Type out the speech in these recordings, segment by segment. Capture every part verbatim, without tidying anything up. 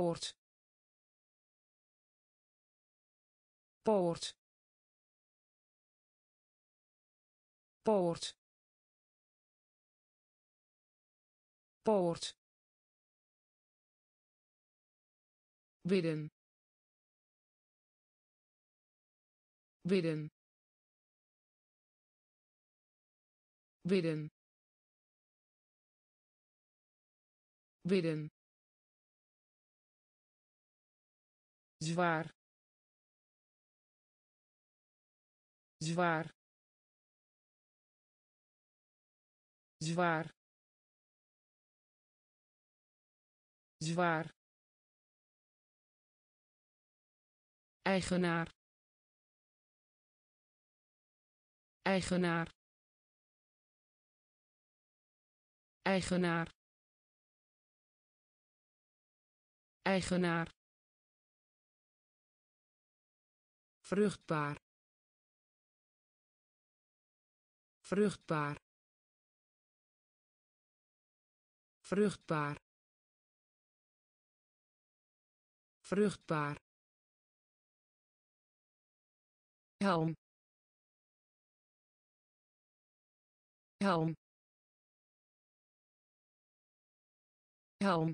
poort poort poort poort bidden bidden bidden bidden zwaar zwaar zwaar zwaar eigenaar eigenaar eigenaar eigenaar vruchtbaar vruchtbaar vruchtbaar vruchtbaar helm helm helm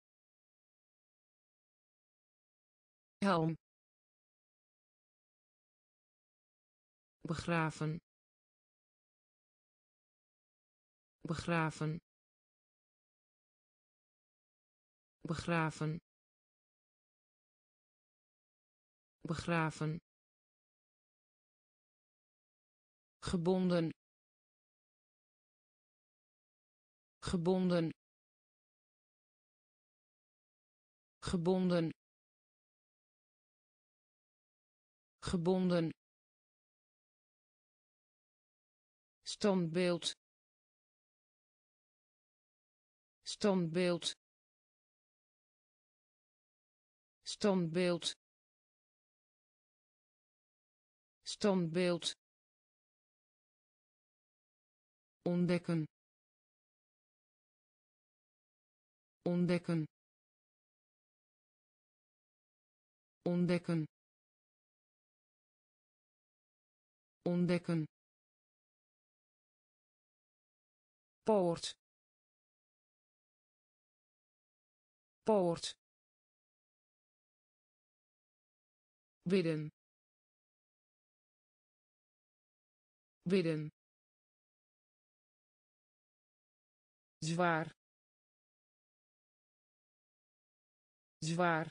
helm begraven begraven begraven begraven gebonden gebonden gebonden gebonden standbeeld standbeeld standbeeld standbeeld ontdekken ontdekken ontdekken ontdekken poort poort bidden bidden zwaar zwaar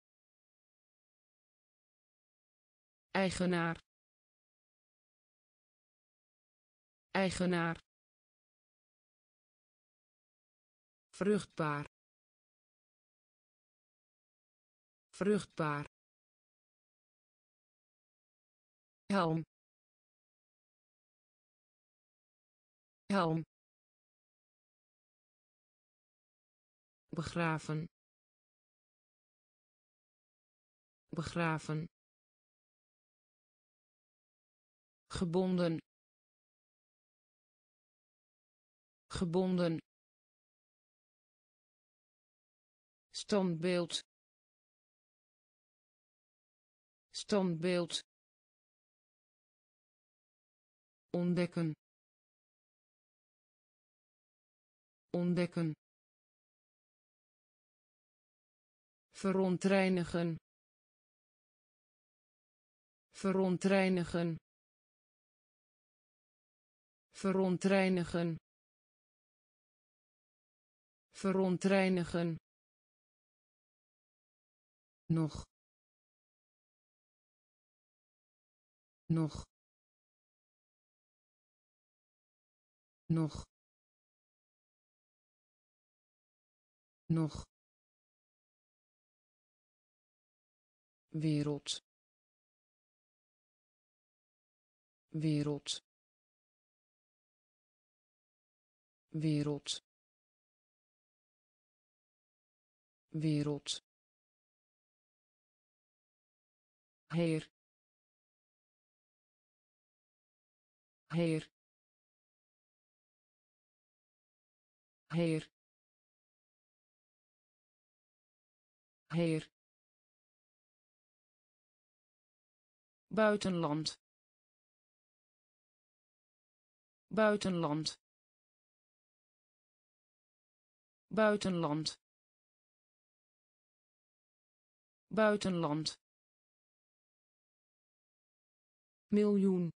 eigenaar eigenaar vruchtbaar vruchtbaar helm helm begraven begraven gebonden gebonden standbeeld standbeeld ontdekken ontdekken verontreinigen verontreinigen verontreinigen verontreinigen nog nog nog nog wereld wereld wereld wereld heer heer heer Heer. Buitenland. Buitenland. Buitenland. Buitenland. Miljoen.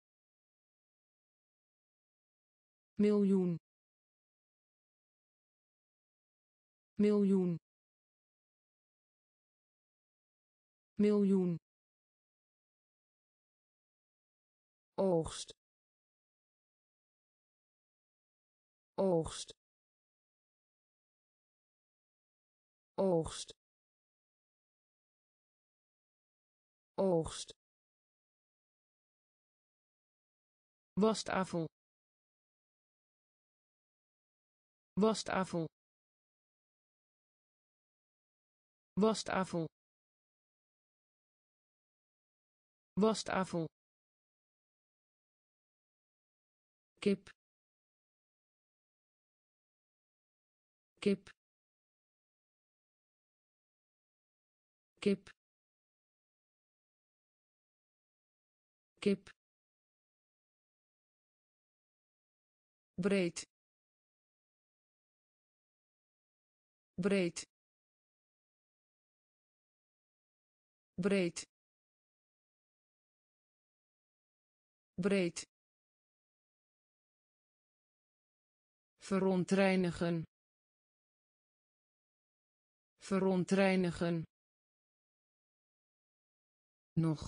Miljoen. Miljoen. Miljoen. Oogst. Oogst. Oogst. Oogst. Wastafel. Wastafel. Wastafel. Wastafel. Kip. Kip. Kip. Kip. Breed. Breed. Breed. Breed. Verontreinigen. Verontreinigen. Nog.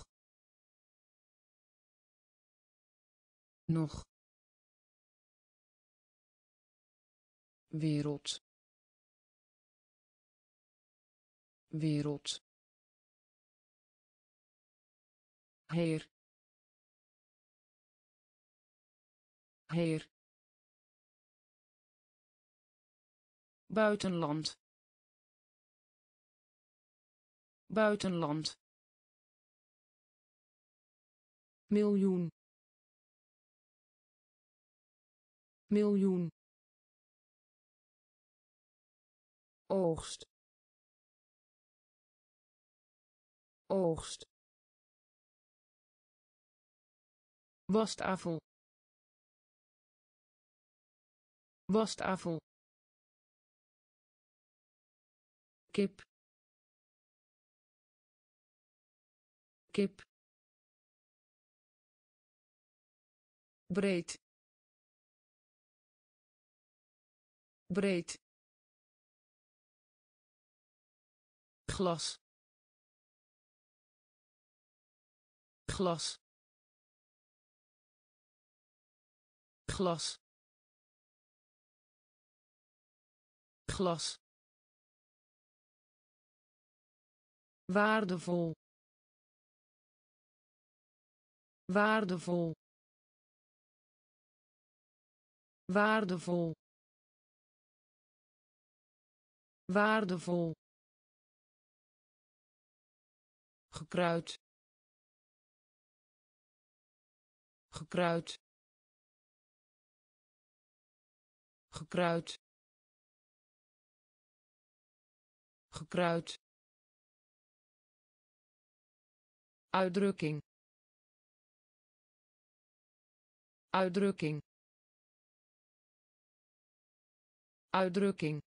Nog. Wereld. Wereld. Heer. Heer. Buitenland. Buitenland. Miljoen. Miljoen. Oogst. Oogst. Wastafel. Wastafel. Kip. Kip. Breed. Breed. Glas. Glas. Glas. Glas. Waardevol. Waardevol. Waardevol. Waardevol. Gekruid. Gekruid. Gekruid. Gekruid. Uitdrukking. Uitdrukking. Uitdrukking.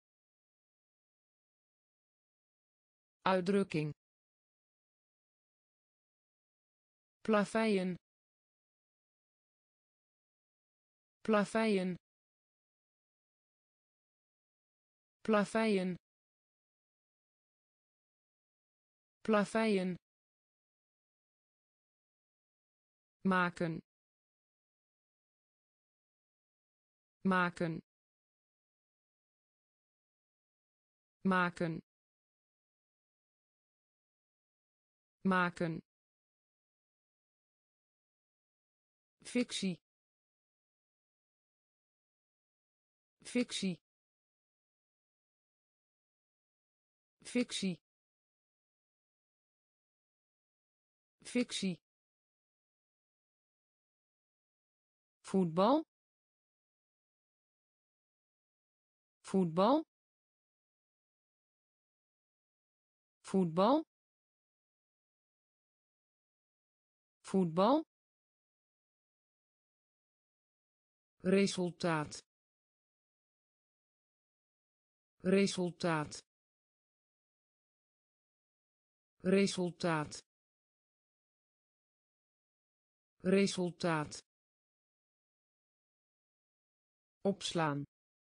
Uitdrukking. Plaveien. Plaveien. Plaveien. Plaveien. Maken. Maken. Maken. Maken. Fictie. Fictie. Fictie. Fictie. Voetbal. Voetbal. voetbal voetbal resultaat resultaat resultaat resultaat opslaan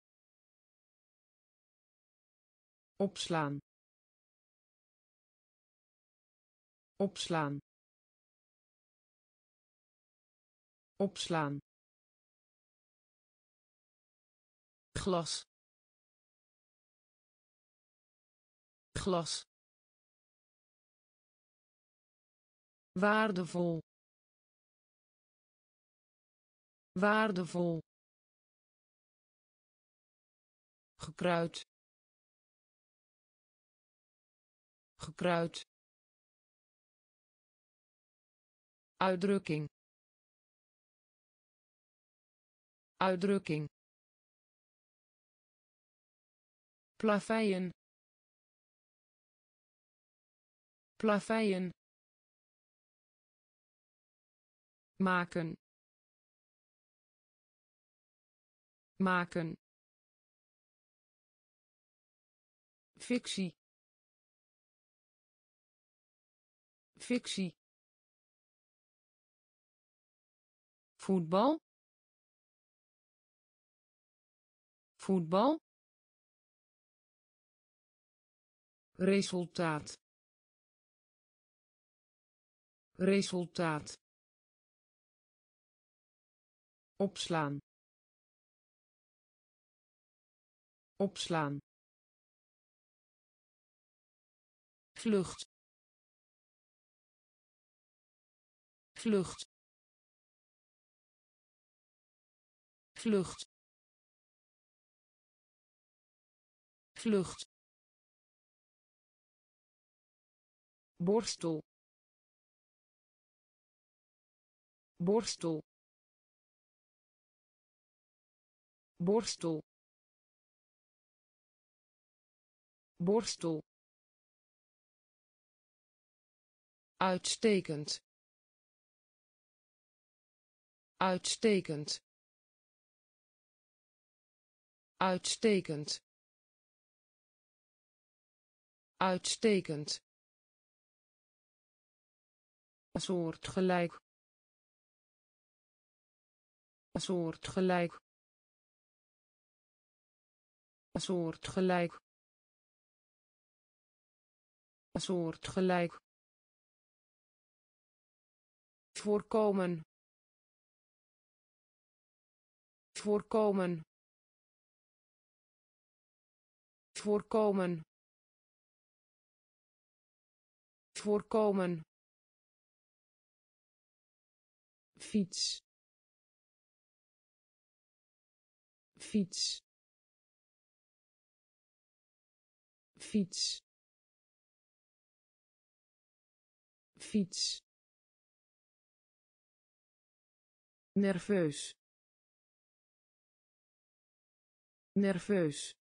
opslaan opslaan opslaan glas glas waardevol waardevol gekruid gekruid uitdrukking uitdrukking plaveien plaveien maken maken fictie fictie voetbal voetbal resultaat resultaat opslaan opslaan vlucht vlucht vlucht vlucht borstel borstel borstel borstel uitstekend uitstekend uitstekend uitstekend soortgelijk soortgelijk soortgelijk soortgelijk voorkomen voorkomen voorkomen voorkomen fiets fiets fiets fiets nerveus nerveus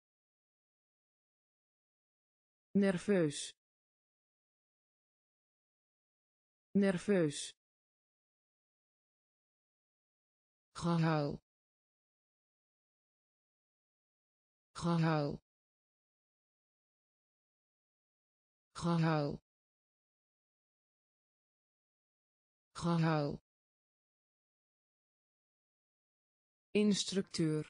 nerveus nerveus gehuil gehuil gehuil gehuil instructeur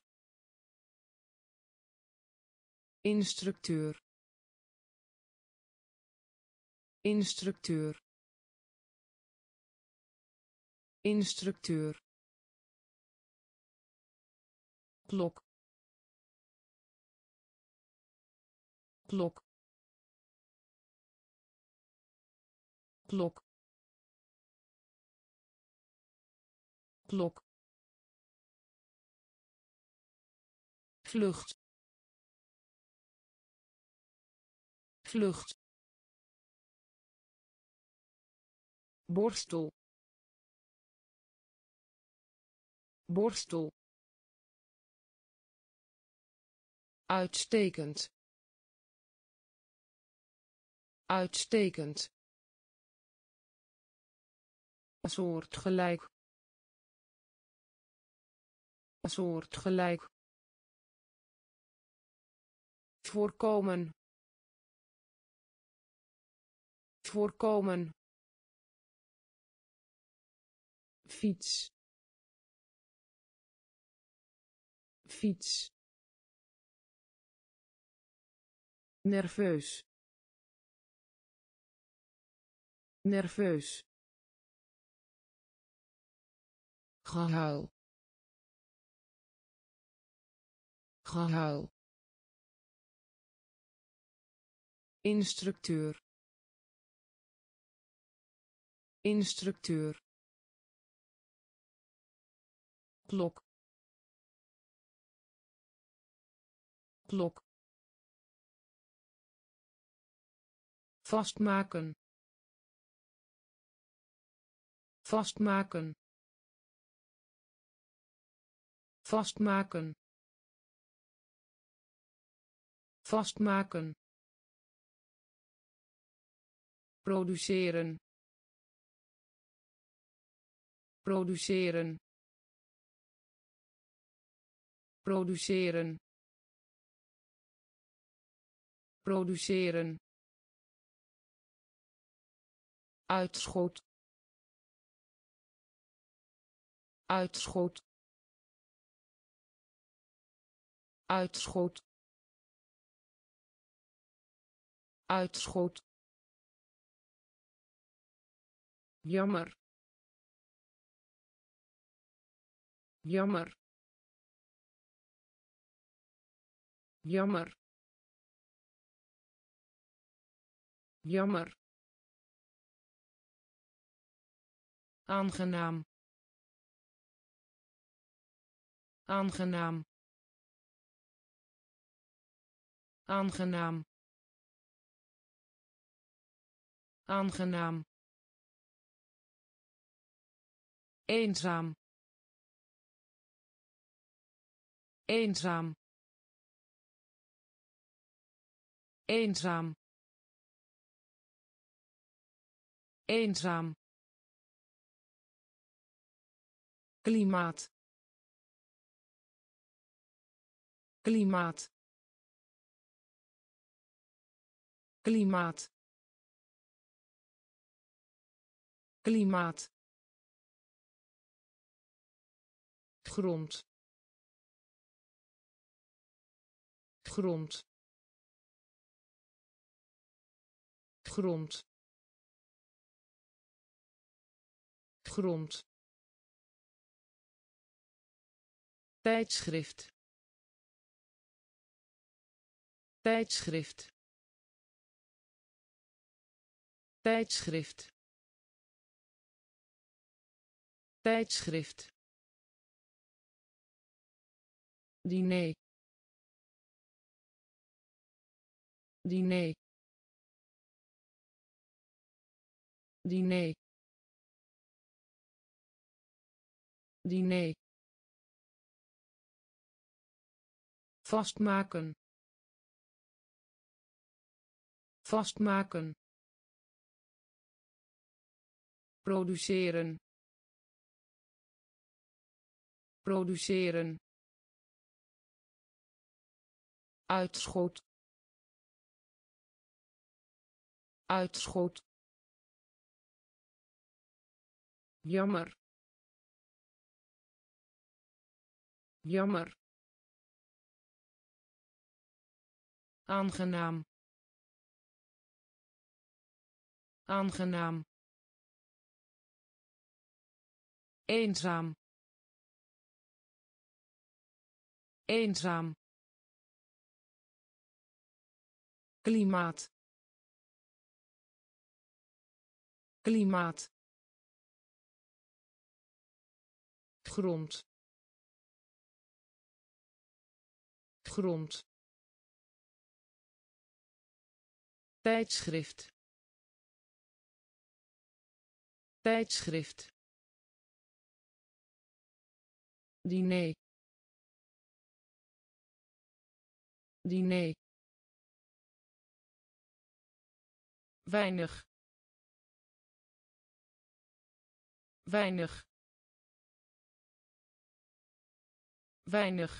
instructeur instructeur instructeur klok klok klok klok vlucht vlucht borstel borstel uitstekend uitstekend, soortgelijk, soortgelijk, voorkomen, voorkomen, fiets, fiets, nerveus, nerveus, gehuil, gehuil, instructeur, instructeur, klok, klok, vastmaken, vastmaken, vastmaken, vastmaken, produceren, produceren, produceren, produceren, uitschot, uitschot, uitschot, uitschot, jammer, jammer, jammer, jammer, aangenaam, aangenaam, aangenaam, aangenaam, eenzaam, eenzaam, eenzaam, eenzaam, klimaat, klimaat, klimaat, klimaat, grond, grond, grond, grond, tijdschrift, tijdschrift, tijdschrift, tijdschrift, diner, diner, diner, diner, vastmaken, vastmaken, produceren, produceren, uitschot, uitschot, jammer, jammer, aangenaam, aangenaam, eenzaam, eenzaam, klimaat, klimaat, grond, grond, tijdschrift, tijdschrift, diner, diner, weinig weinig weinig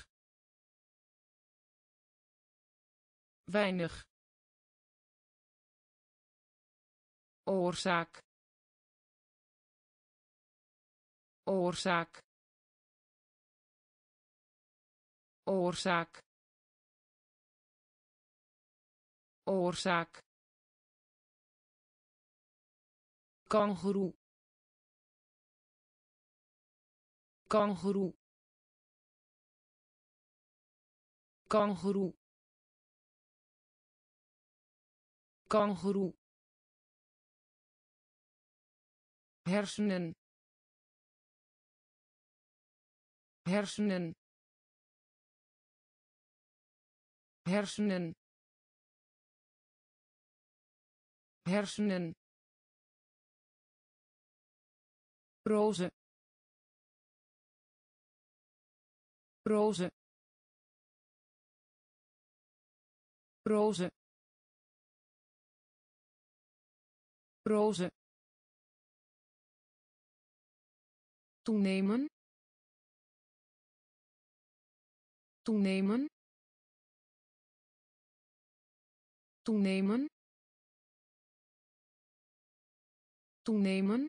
weinig oorzaak oorzaak oorzaak oorzaak kangoeroe kangoeroe kangoeroe kangoeroe hersenen hersenen hersenen hersenen roze roze roze roze toenemen toenemen toenemen toenemen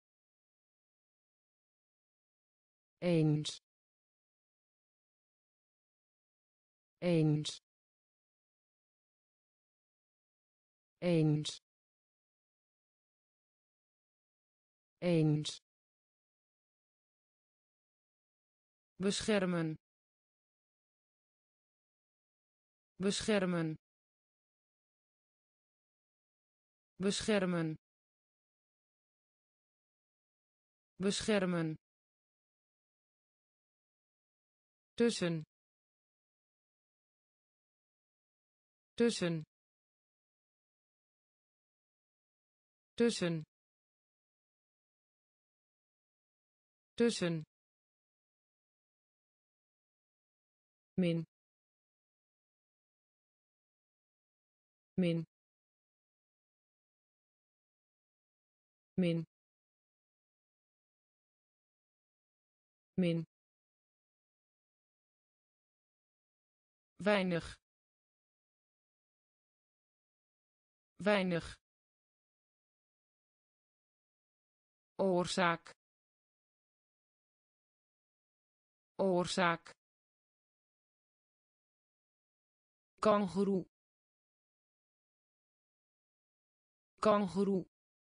eens eens eens eens beschermen beschermen beschermen beschermen tussen tussen tussen tussen min min min min weinig weinig oorzaak oorzaak kangoeroe kangoeroe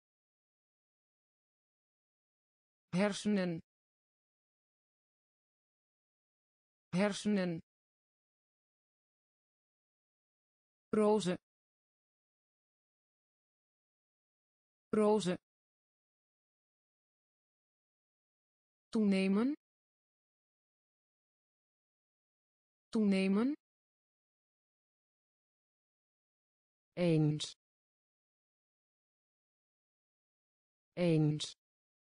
hersenen hersenen roze roze toenemen toenemen eens eens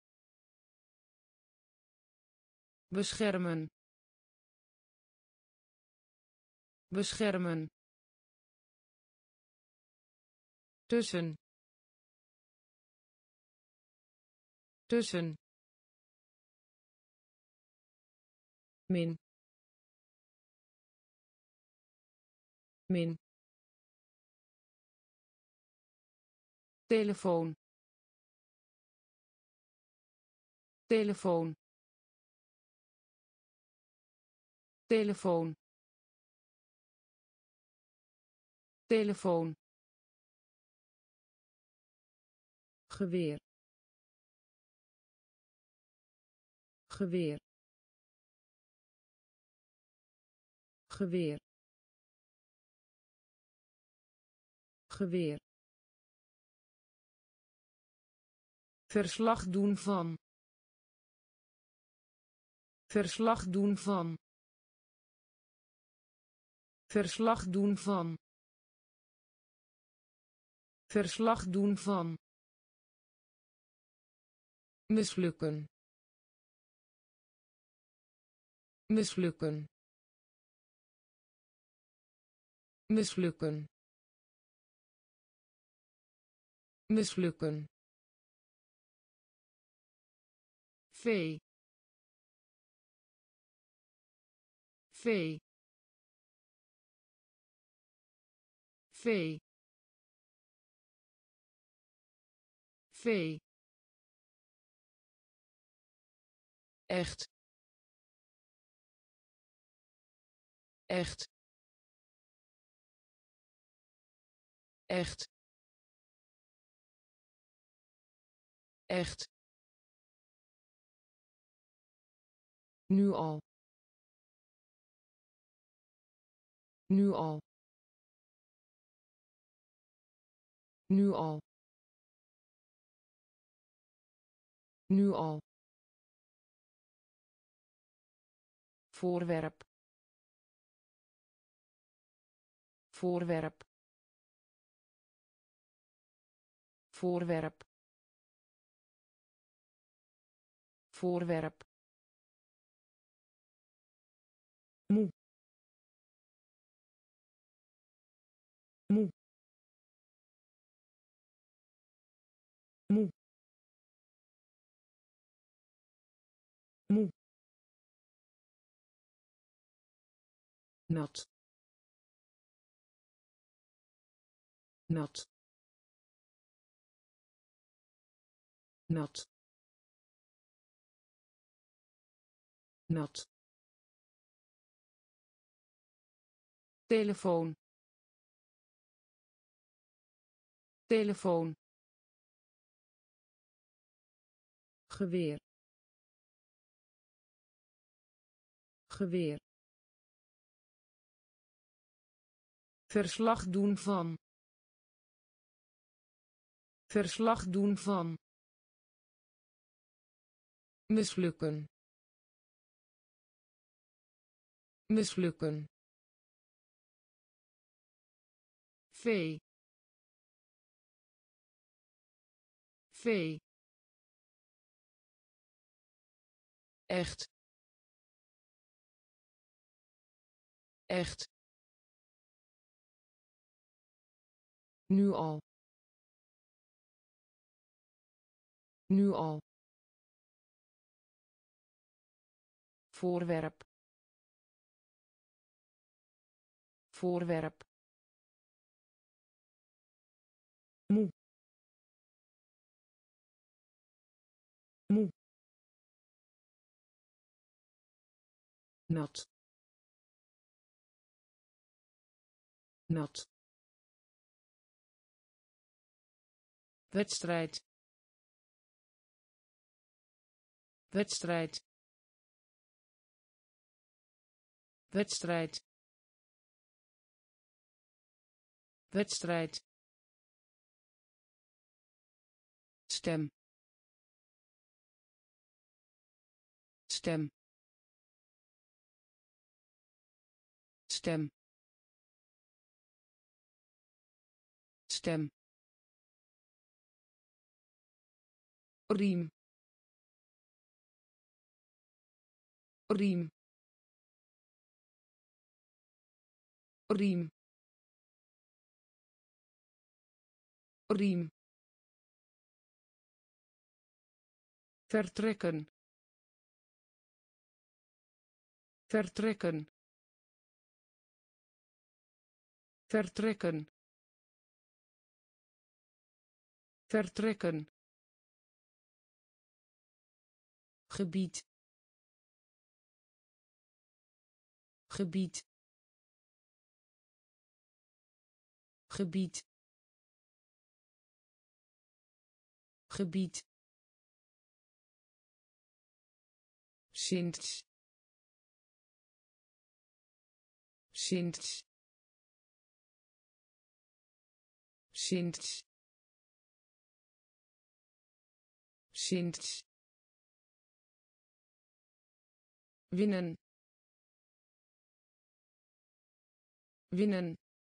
beschermen beschermen tussen tussen min min telefoon telefoon telefoon telefoon geweer geweer geweer geweer verslag doen van verslag doen van verslag doen van verslag doen van mislukken mislukken mislukken mislukken, vee, vee, vee, vee, echt, echt, echt, echt, nu al, nu al, nu al, nu al, voorwerp, voorwerp, voorwerp, voorwerp, moe, moe, moe, moe, nat, nat, nat, nat, telefoon, telefoon, geweer, geweer, verslag doen van, verslag doen van, mislukken, mislukken, vee, vee, echt, echt, nu al, nu al, voorwerp, voorwerp, moe, moe, nat, nat, wedstrijd, wedstrijd, wedstrijd, wedstrijd, stem, stem, stem, stem, riem, riem, riem, riem, vertrekken, vertrekken, vertrekken, vertrekken, gebied, gebied, gebied, gebied, sinds, sinds, sinds, sinds, winnen, winnen,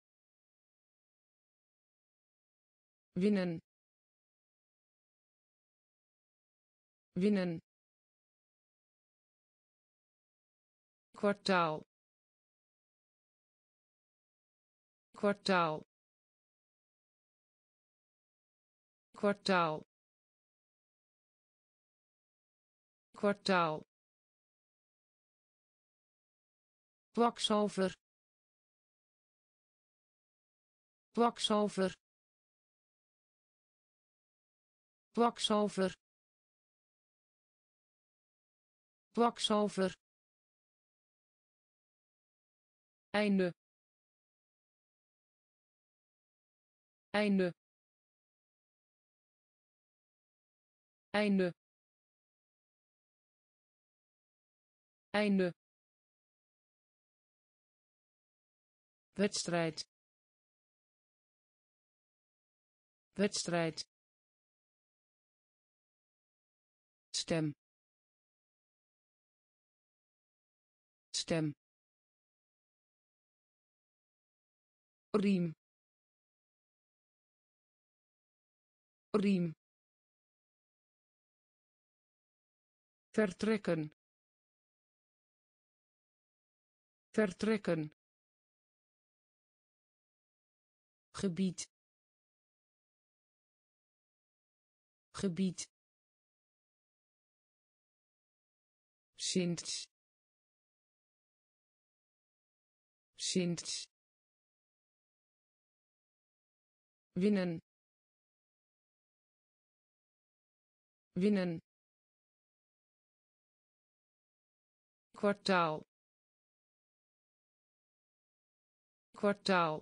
winnen, winnen, kwartaal, kwartaal, kwartaal kwartaal kwakzalver kwakzalver kwakzalver kwakzalver einde einde einde einde wedstrijd wedstrijd stem stem riem riem vertrekken vertrekken gebied gebied sinds sinds winnen winnen kwartaal kwartaal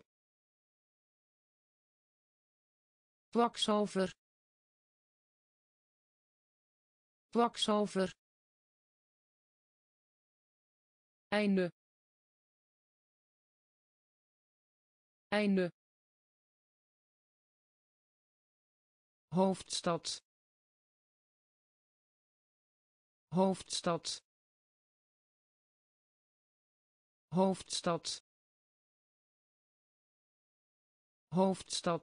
kwakzalver kwakzalver einde einde hoofdstad hoofdstad hoofdstad hoofdstad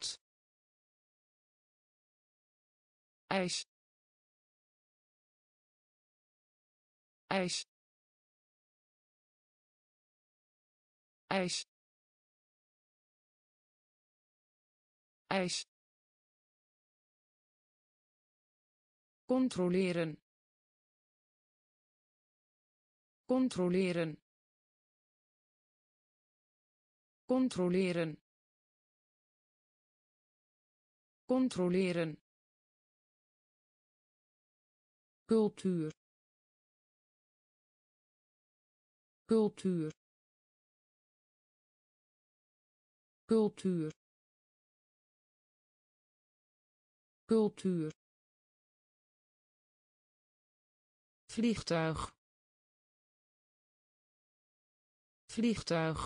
ijs ijs ijs ijs controleren controleren controleren controleren cultuur cultuur cultuur cultuur vliegtuig vliegtuig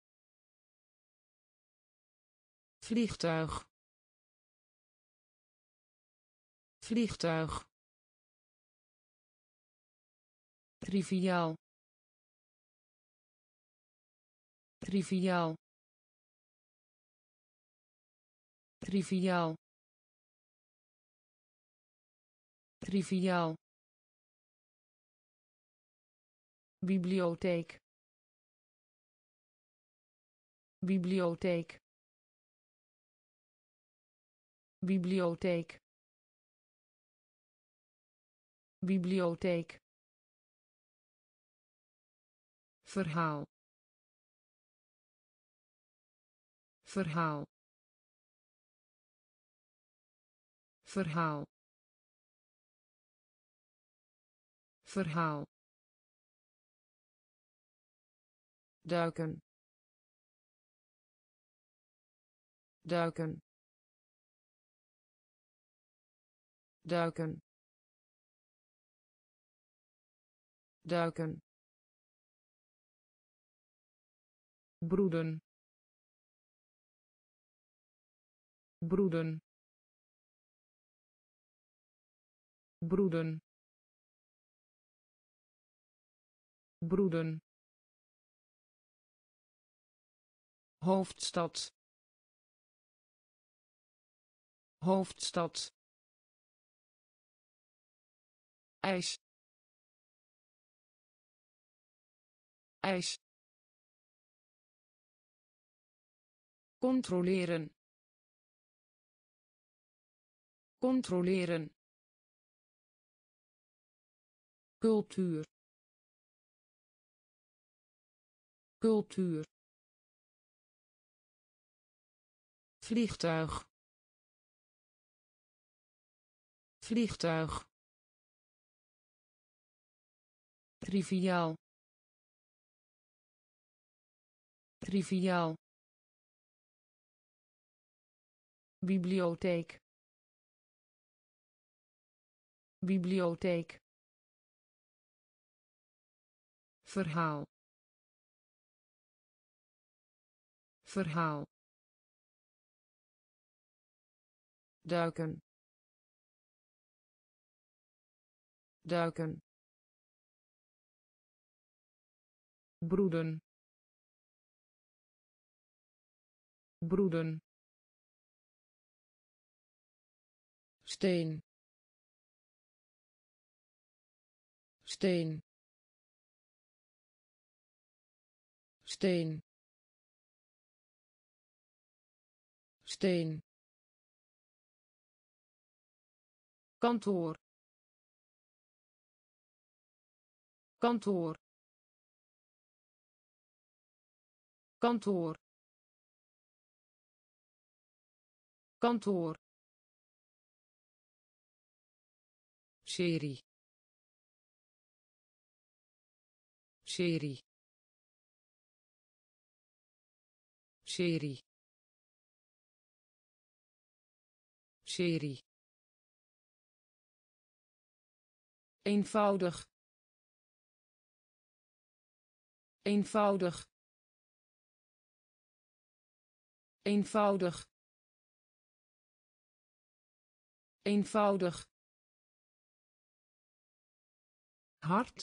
vliegtuig vliegtuig triviaal triviaal triviaal triviaal bibliotheek bibliotheek bibliotheek bibliotheek verhaal verhaal verhaal verhaal duiken duiken duiken duiken broeden broeden broeden broeden hoofdstad hoofdstad ijs ijs controleren controleren, cultuur, cultuur, vliegtuig, vliegtuig, triviaal, triviaal, bibliotheek, bibliotheek, verhaal, verhaal, duiken, duiken, broeden, broeden, steen, steen, steen, steen, kantoor, kantoor, kantoor, kantoor, serie, serie, serie, serie, eenvoudig, eenvoudig, eenvoudig, eenvoudig, hard,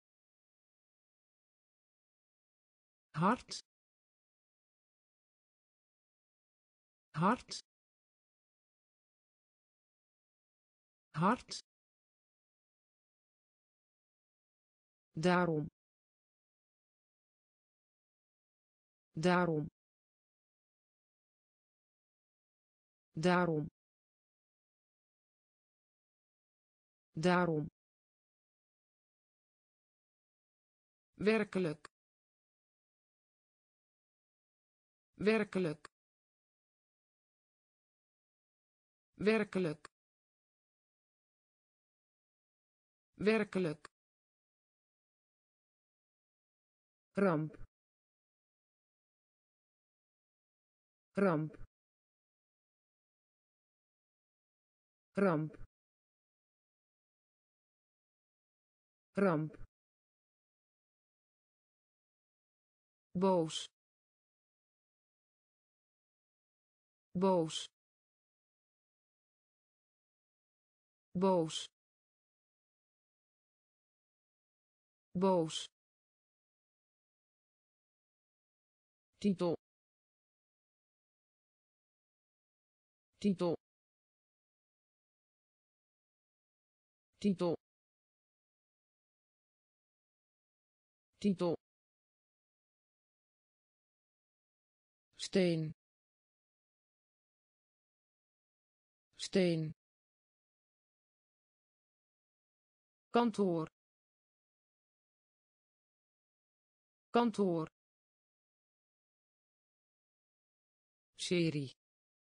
hard, hard, hard, daarom, daarom, daarom, daarom, werkelijk, werkelijk, werkelijk, werkelijk, ramp, ramp, ramp, ramp, boos, boos, boos, boos, titel, titel, titel, titel, steen, steen, kantoor, kantoor, serie,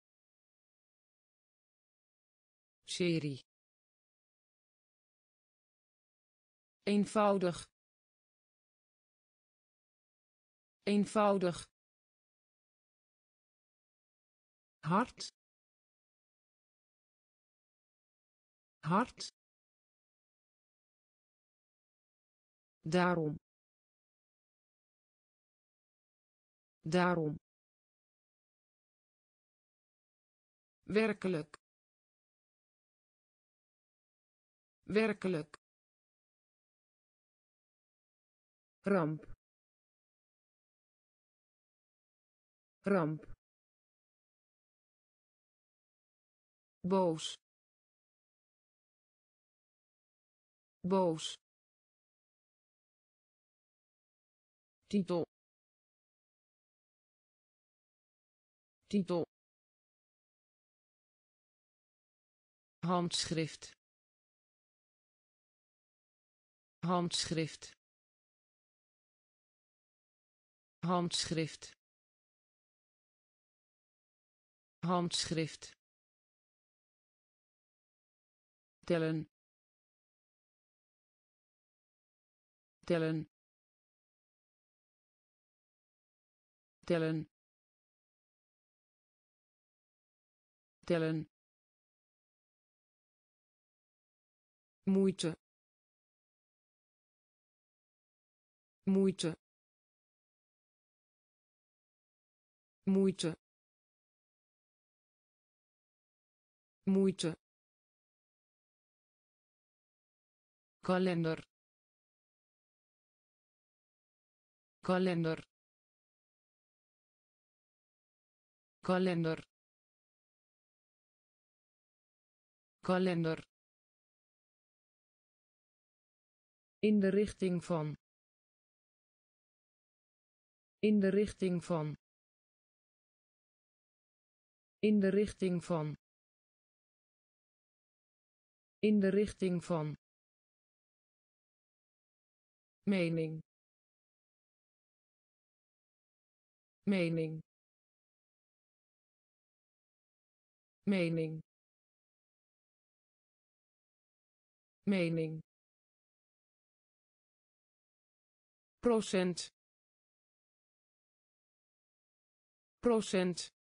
serie, eenvoudig, eenvoudig, hard, hard, daarom, daarom, werkelijk, werkelijk, ramp, ramp, boos, boos, titel, titel, handschrift handschrift handschrift handschrift tellen tellen tellen tellen moeite moeite moeite moeite kalender kalender kalender kalender in de richting van in de richting van in de richting van in de richting van mening mening mening mening procent procent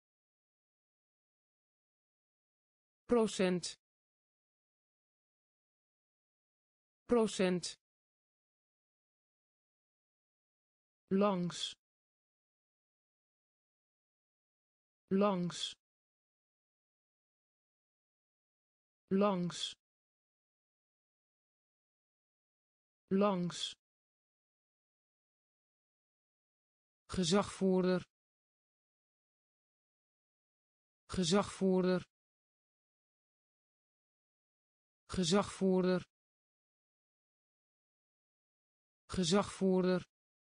procent procent langs langs langs langs gezagvoerder gezagvoerder gezagvoerder gezagvoerder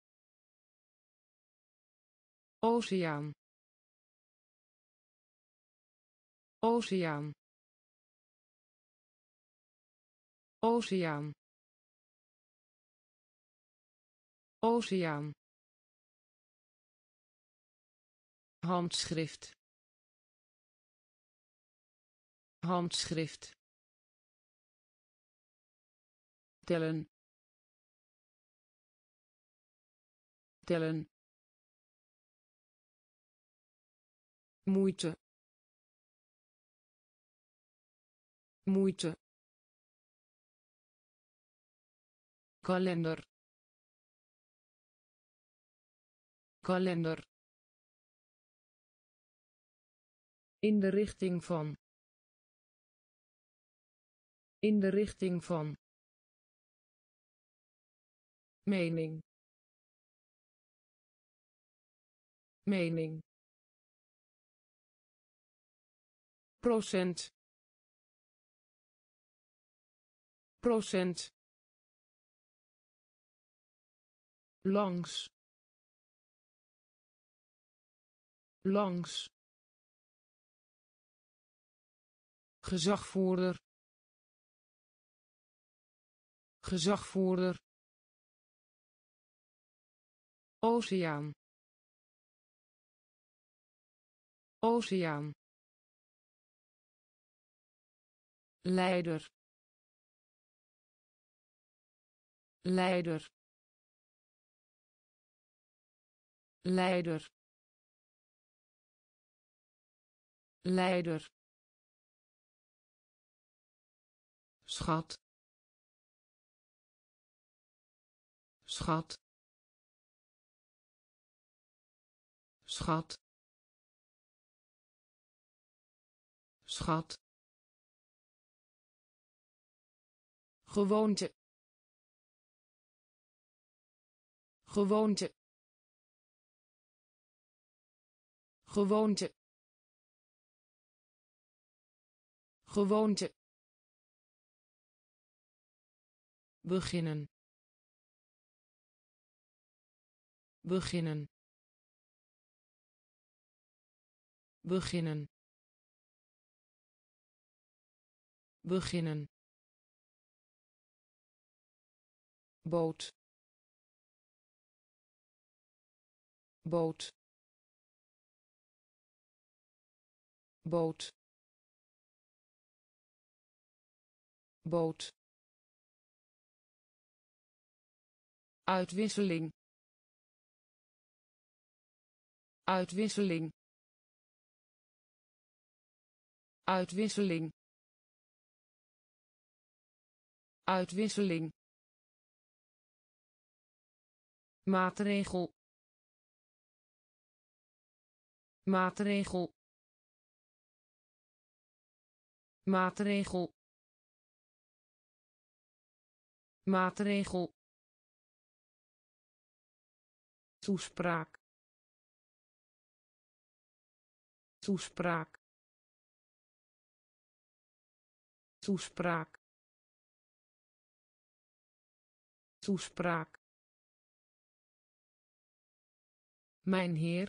oceaan oceaan oceaan oceaan handschrift handschrift tellen tellen moeite moeite kalender kalender in de richting van in de richting van mening mening procent procent langs langs gezagvoerder gezagvoerder oceaan oceaan leider leider leider leider schat schat schat schat gewoonte gewoonte gewoonte gewoonte beginnen beginnen beginnen beginnen, boot, boot, boot, boot, uitwisseling, uitwisseling, uitwisseling, uitwisseling, maatregel, maatregel, maatregel, maatregel, toespraak, toespraak, toespraak, toespraak, mijn heer,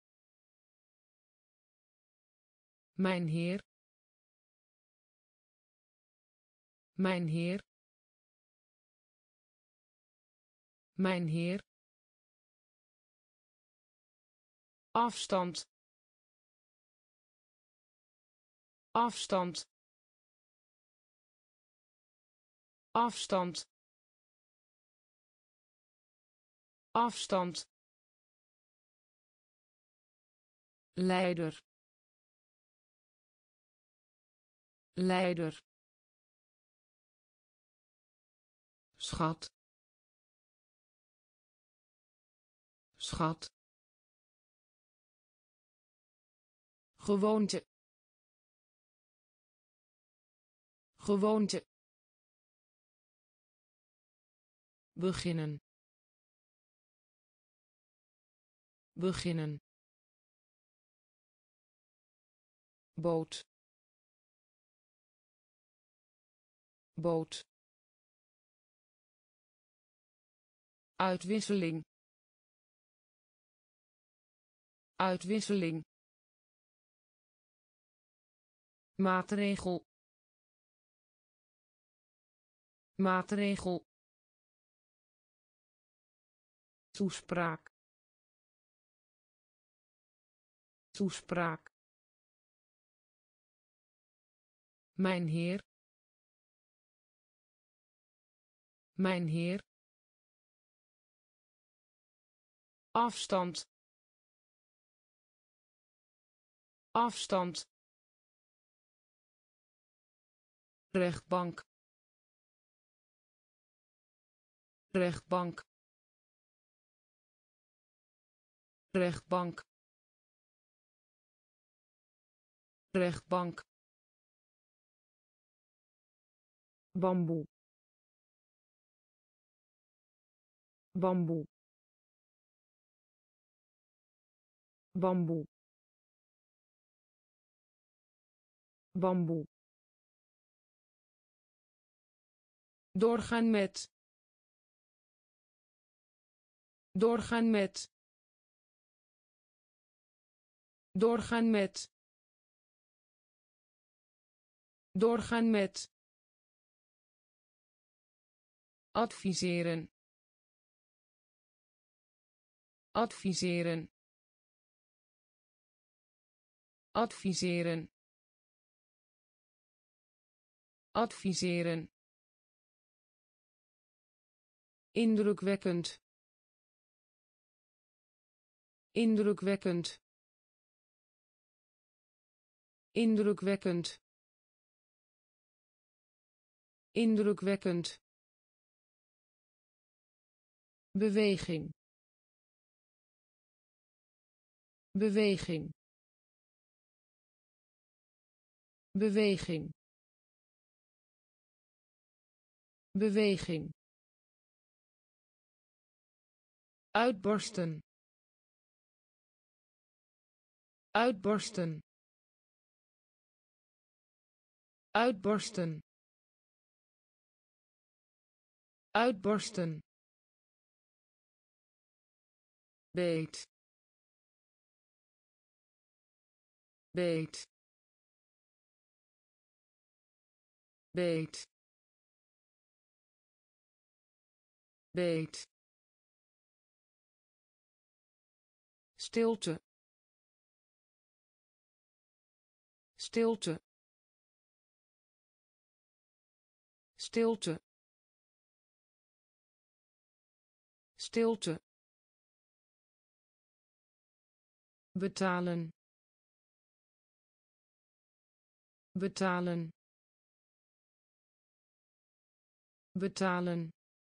mijn heer, mijn heer, mijn heer, afstand, afstand, afstand, afstand, leider, leider, schat, schat, gewoonte, gewoonte, beginnen, beginnen, boot, boot, uitwisseling, uitwisseling, maatregel, maatregel, toespraak, toespraak, mijn heer, mijn heer, afstand, afstand, rechtbank, rechtbank, rechtbank, rechtbank, bamboe, bamboe, bamboe, bamboe, doorgaan met, doorgaan met, doorgaan met, doorgaan met, adviseren, adviseren, adviseren, adviseren, indrukwekkend, indrukwekkend, indrukwekkend, indrukwekkend, beweging, beweging, beweging, beweging, uitbarsten, uitbarsten, uitbarsten, uitbarsten, beet, beet, beet, beet, stilte, stilte, stilte, stilte, betalen, betalen, betalen,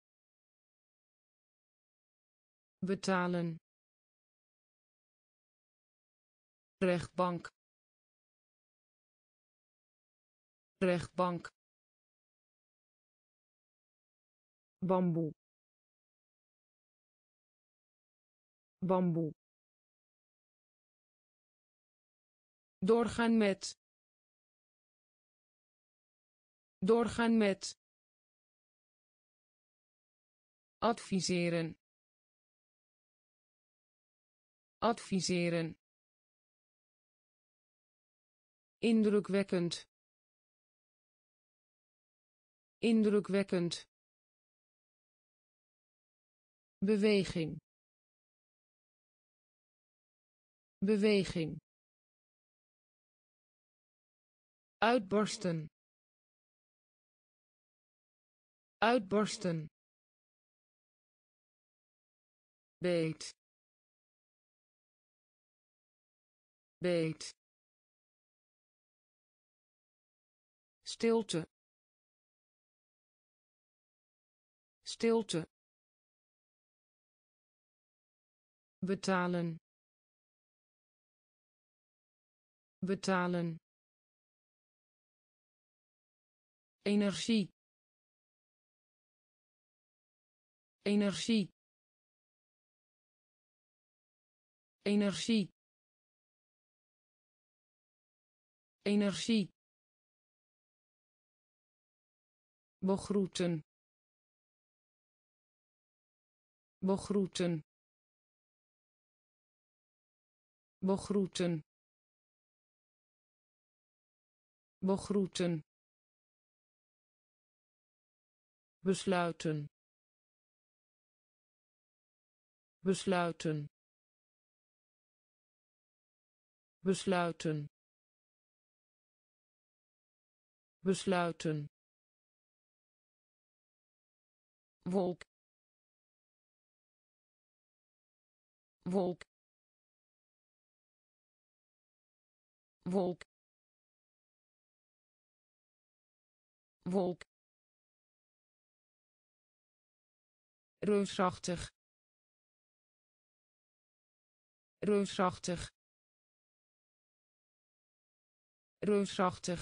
betalen, rechtbank, rechtbank, bamboe, bamboe, doorgaan met, doorgaan met, adviseren, adviseren, indrukwekkend, indrukwekkend, beweging, beweging, uitbarsten, uitbarsten, beet, beet, stilte, stilte, betalen, betalen, energie, energie, energie, energie, begroeten, begroeten, begroeten, begroeten, besluiten, besluiten, besluiten, besluiten, wolk, wolk, wolk, wolk, reusachtig, reusachtig, reusachtig,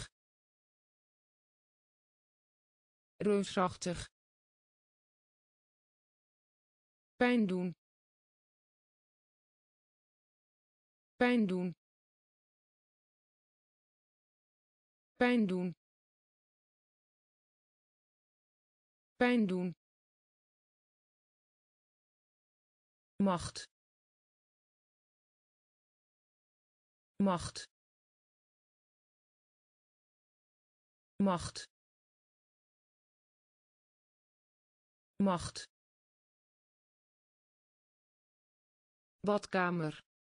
reusachtig, pijn doen, pijn doen, pijn doen, pijn doen, macht, macht, macht, macht, badkamer,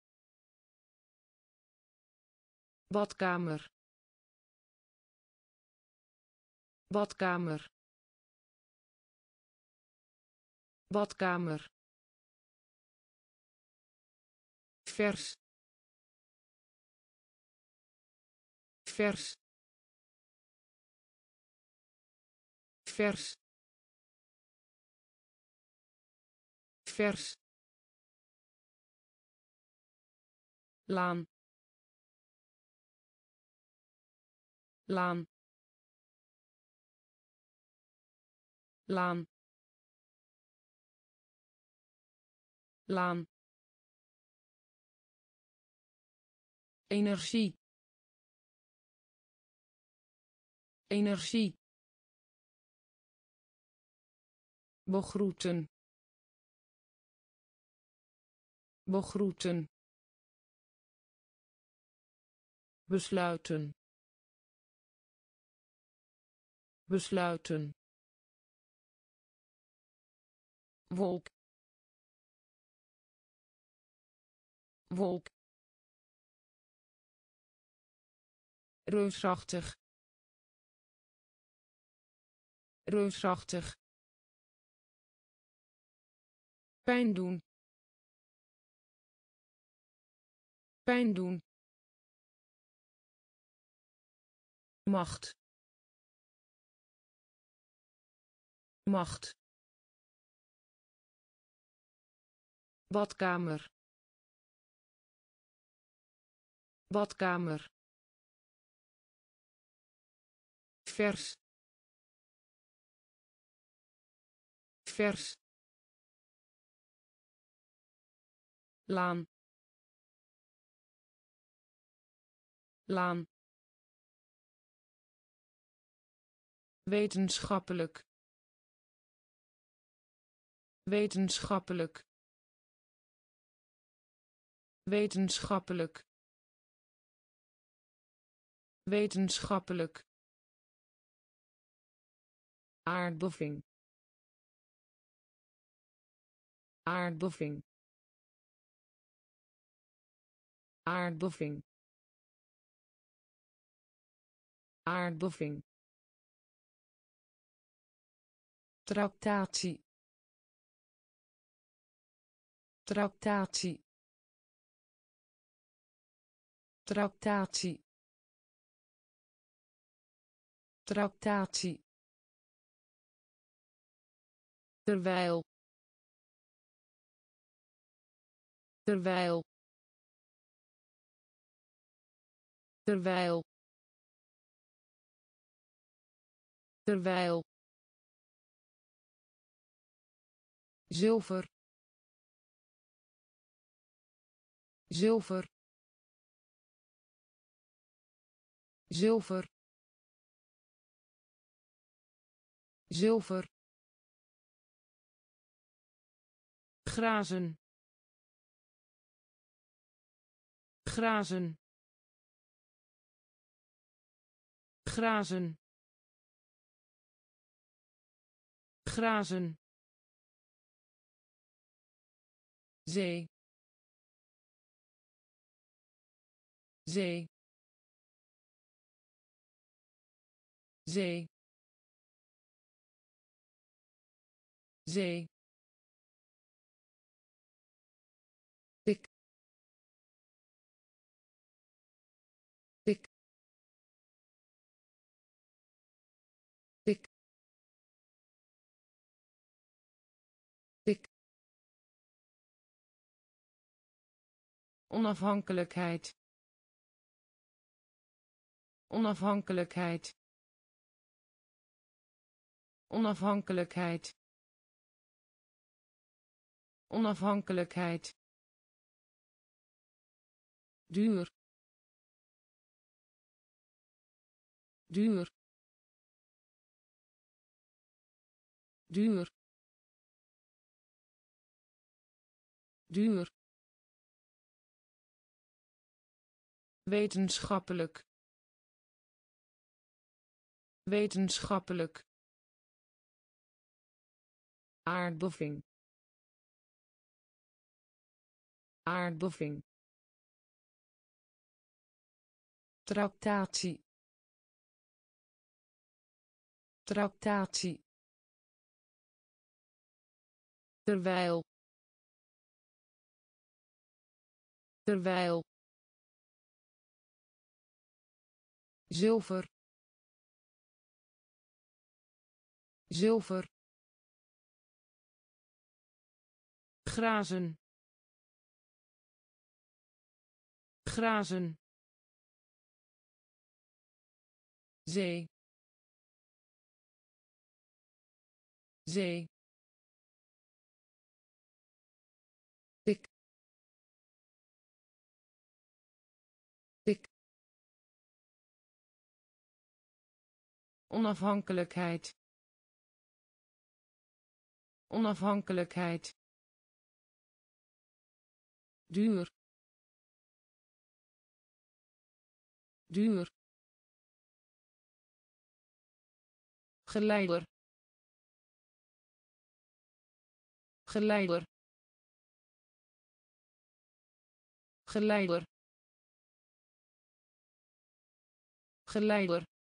badkamer, badkamer, badkamer, vers, vers, vers, vers, laan, laan, laan, laan, energie, energie, begroeten, begroeten, besluiten, besluiten, wolk, wolk, reusachtig, reusachtig, pijn doen, pijn doen, macht, macht, badkamer, badkamer, vers, vers, laan, laan, wetenschappelijk, wetenschappelijk, wetenschappelijk, wetenschappelijk, aardbeving, aardbeving, aardbeving, aardbeving, tractatie, tractatie, tractatie, tractatie, terwijl, terwijl, terwijl, terwijl, zilver, zilver, zilver, zilver, grazen, grazen, grazen, grazen, zee, zee, zee, zee, dik, dik, dik, dik, onafhankelijkheid, onafhankelijkheid, onafhankelijkheid, onafhankelijkheid, duur, duur, duur, duur, wetenschappelijk, wetenschappelijk, aardbeving, aardbeving, tractatie, tractatie, terwijl, terwijl, zilver, zilver, grazen, grazen, zee, zee, dik, dik, onafhankelijkheid, onafhankelijkheid, duur, duur, geleider geleider geleider geleider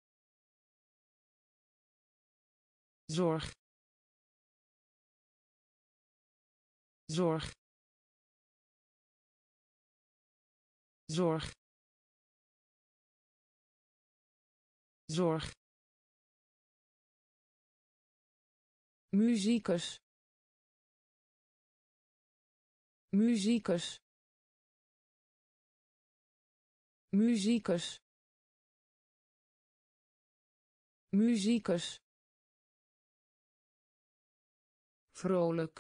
zorg zorg zorg zorg muzikus muzikus muzikus muzikus vrolijk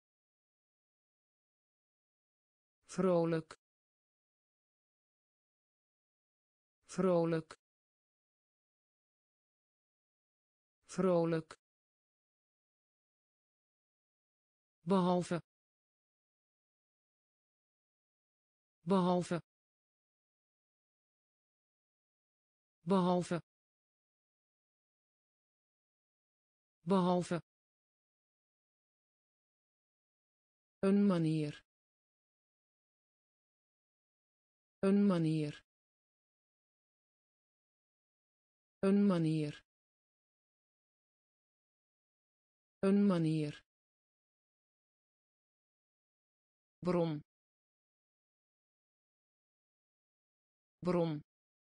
vrolijk vrolijk vrolijk behalve behalve behalve behalve een manier een manier een manier een manier bron bron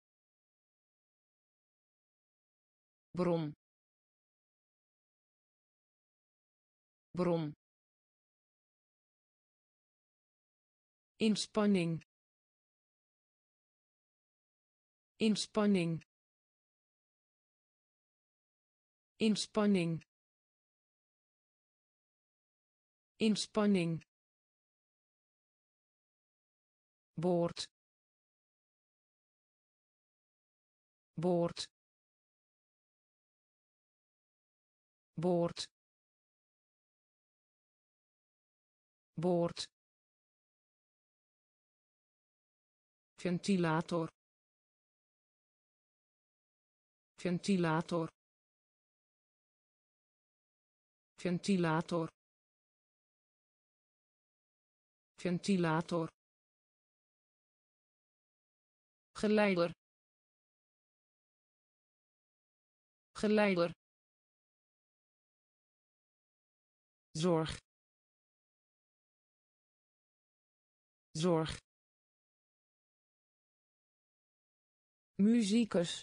bron bron inspanning inspanning inspanning inspanning boord boord boord boord ventilator ventilator ventilator ventilator geleider geleider zorg zorg muzikus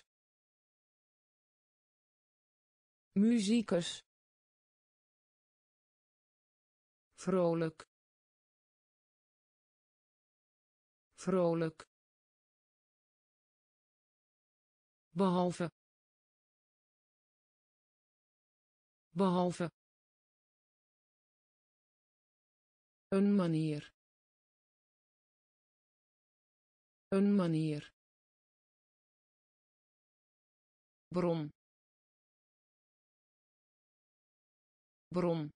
muzikus vrolijk vrolijk behalve behalve een manier een manier bron bron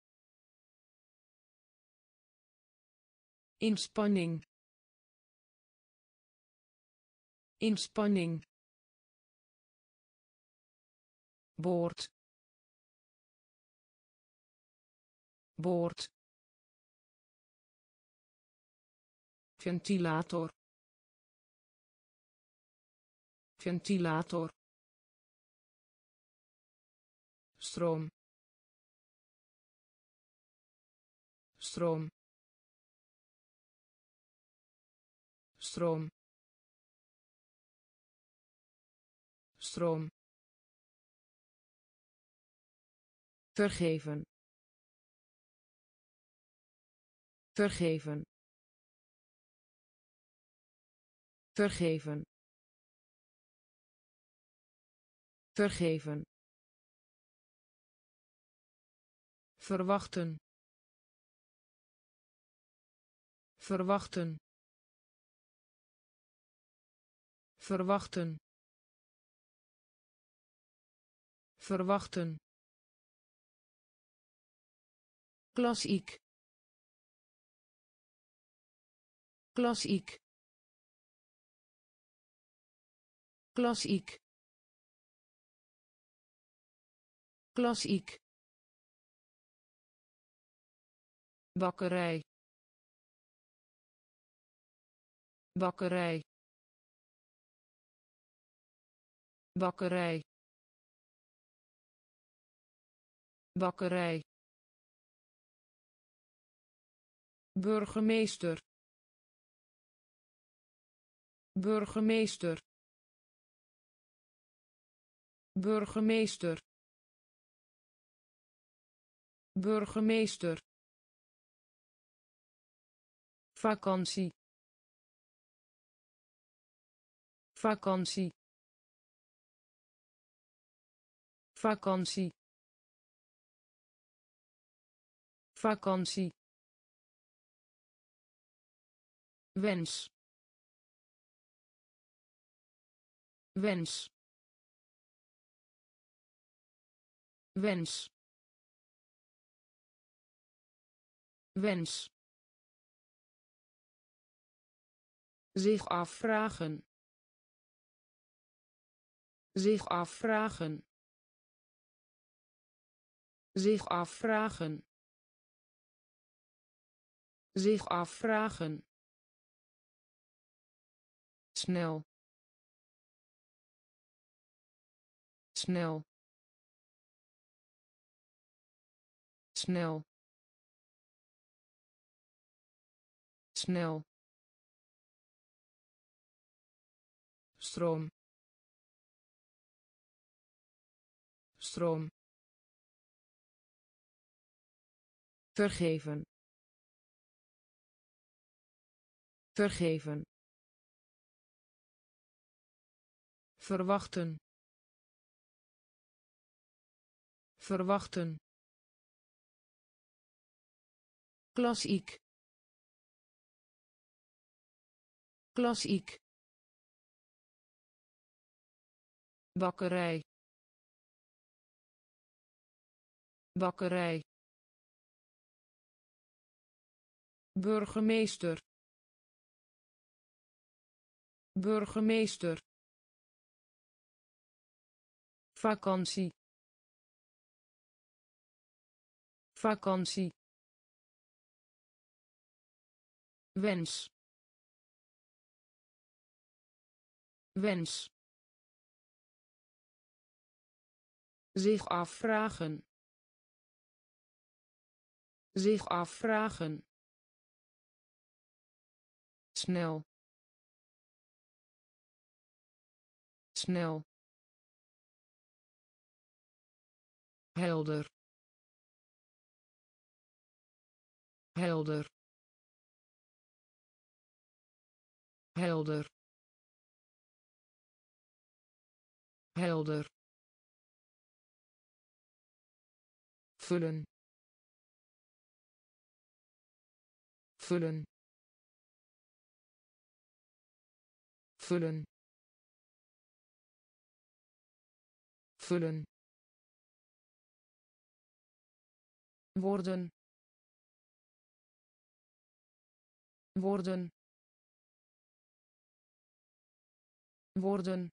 inspanning inspanning boord boord ventilator ventilator stroom stroom stroom stroom vergeven vergeven vergeven vergeven verwachten verwachten verwachten verwachten klassiek klassiek klassiek Klassiek. Bakkerij. Bakkerij. Bakkerij. Bakkerij. Burgemeester. Burgemeester. Burgemeester. Burgemeester. Vakantie. Vakantie. Vakantie. Vakantie. Wens. Wens. Wens. Wens. Zich afvragen. Zich afvragen. Zich afvragen. Zich afvragen. Snel. Snel. Snel. Snel. Stroom. Stroom. Vergeven. Vergeven. Verwachten. Verwachten. Klassiek. Klassiek. Bakkerij. Bakkerij. Burgemeester. Burgemeester. Vakantie. Vakantie. Wens. Wens. Zich afvragen. Zich afvragen. Snel. Snel. Helder. Helder. Helder. Helder. Vullen. Vullen. Vullen. Vullen. Worden. Worden. Worden.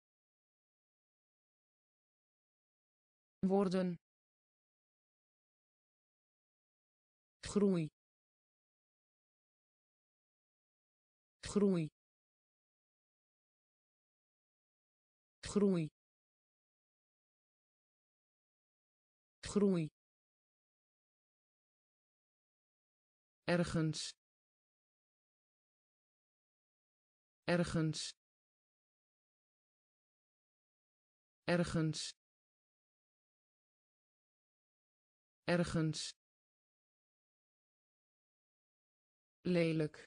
Worden. Groei. Groei. Groei. Groei. Ergens. Ergens. Ergens. Ergens. Lelijk.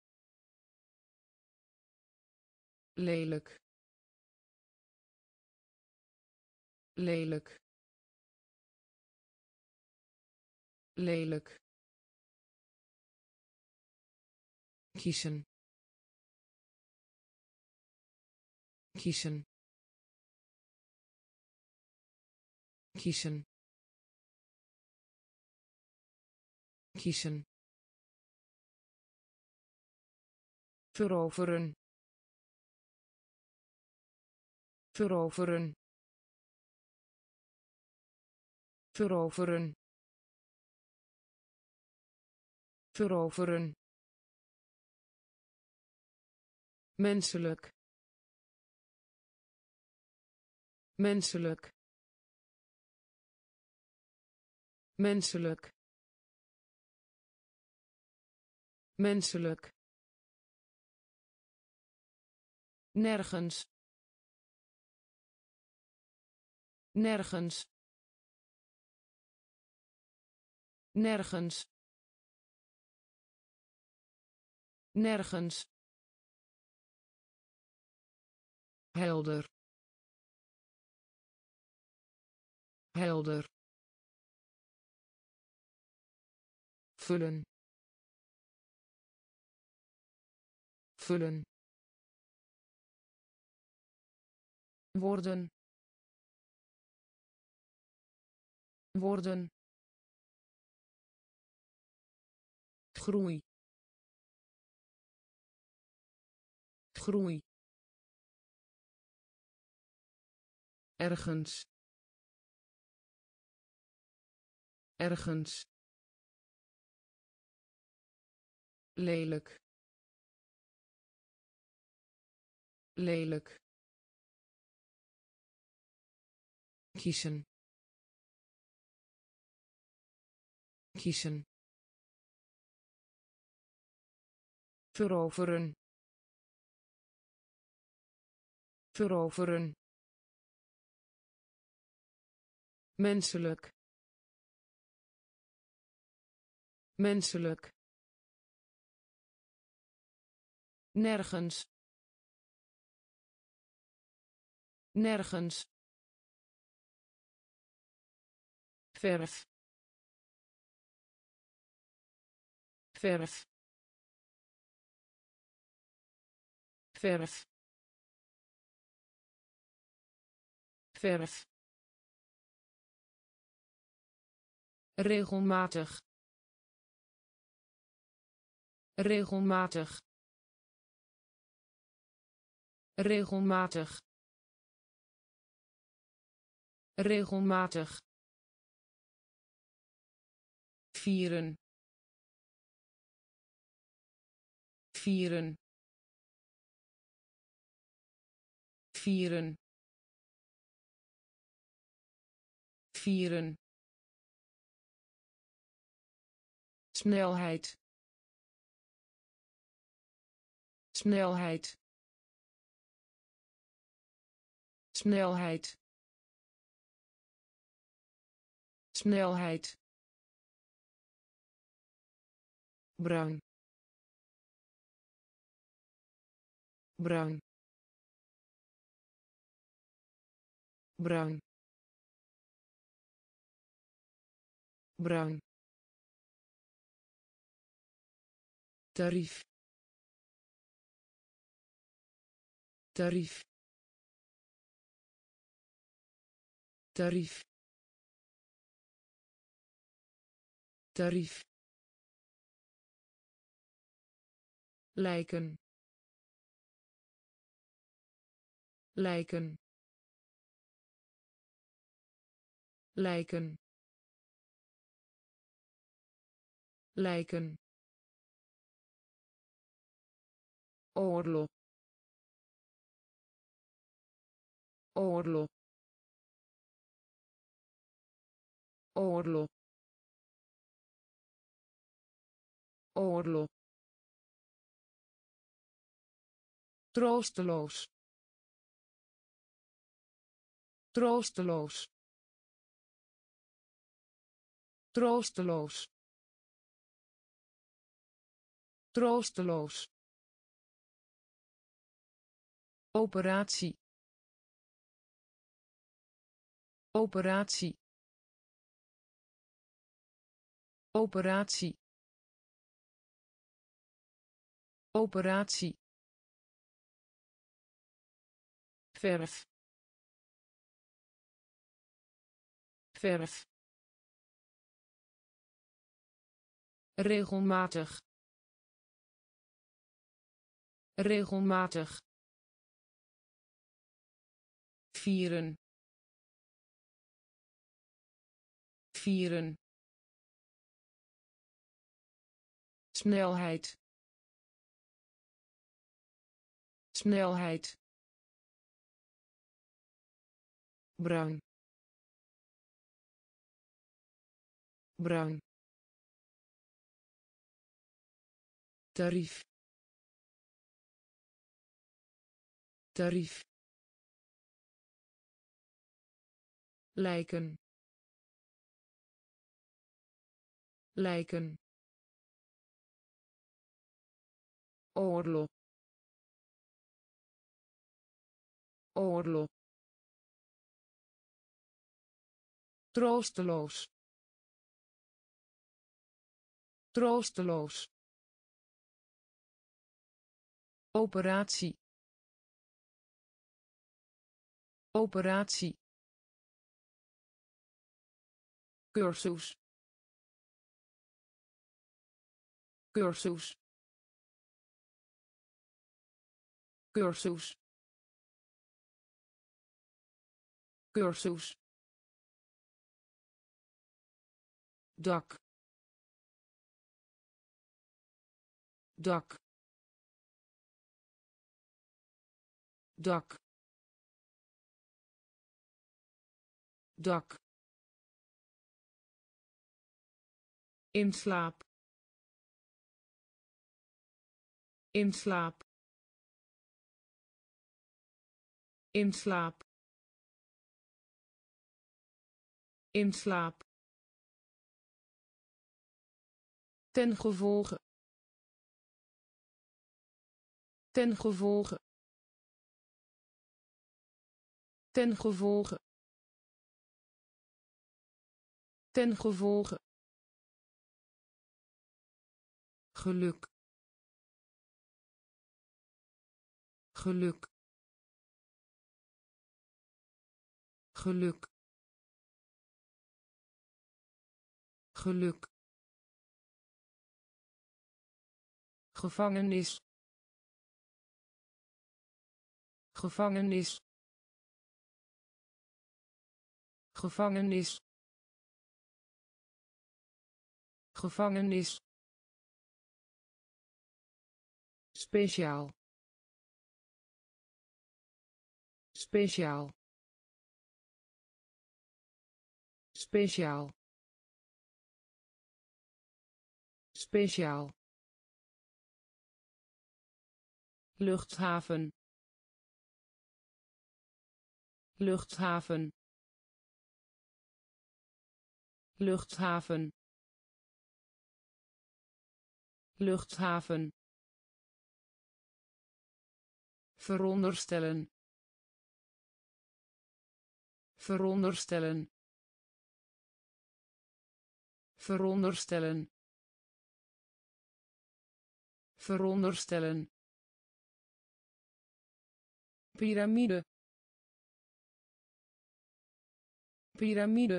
Lelijk. Lelijk. Lelijk. Kiezen. Kiezen. Kiezen. Kiezen. Veroveren. Veroveren. veroveren veroveren menselijk menselijk menselijk menselijk nergens nergens nergens nergens helder helder vullen vullen worden worden groei groei ergens ergens lelijk lelijk kiezen kiezen veroveren veroveren menselijk menselijk nergens nergens verf verf verf verf regelmatig regelmatig regelmatig regelmatig vieren vieren vieren vieren snelheid snelheid snelheid snelheid bruin bruin bruin bruin tarief tarief tarief tarief lijken lijken lijken lijken oorlog oorlog oorlog oorlog troosteloos troosteloos troosteloos troosteloos operatie operatie operatie operatie verf verf regelmatig regelmatig vieren vieren, snelheid, snelheid, bruin, bruin, tarief, tarief, lijken, lijken, oorlog, oorlog, troosteloos, troosteloos, operatie, operatie, cursus, cursus, cursus, cursus, dak, dak, dak, dak, in slaap, in slaap, in slaap, in slaap, ten gevolge, ten gevolge, ten gevolge, ten gevolge, geluk, geluk, geluk, geluk, gevangenis, gevangenis, gevangenis, gevangenis, speciaal, speciaal, speciaal, speciaal, luchthaven, luchthaven, luchthaven, luchthaven, veronderstellen, veronderstellen, veronderstellen, veronderstellen, piramide, piramide,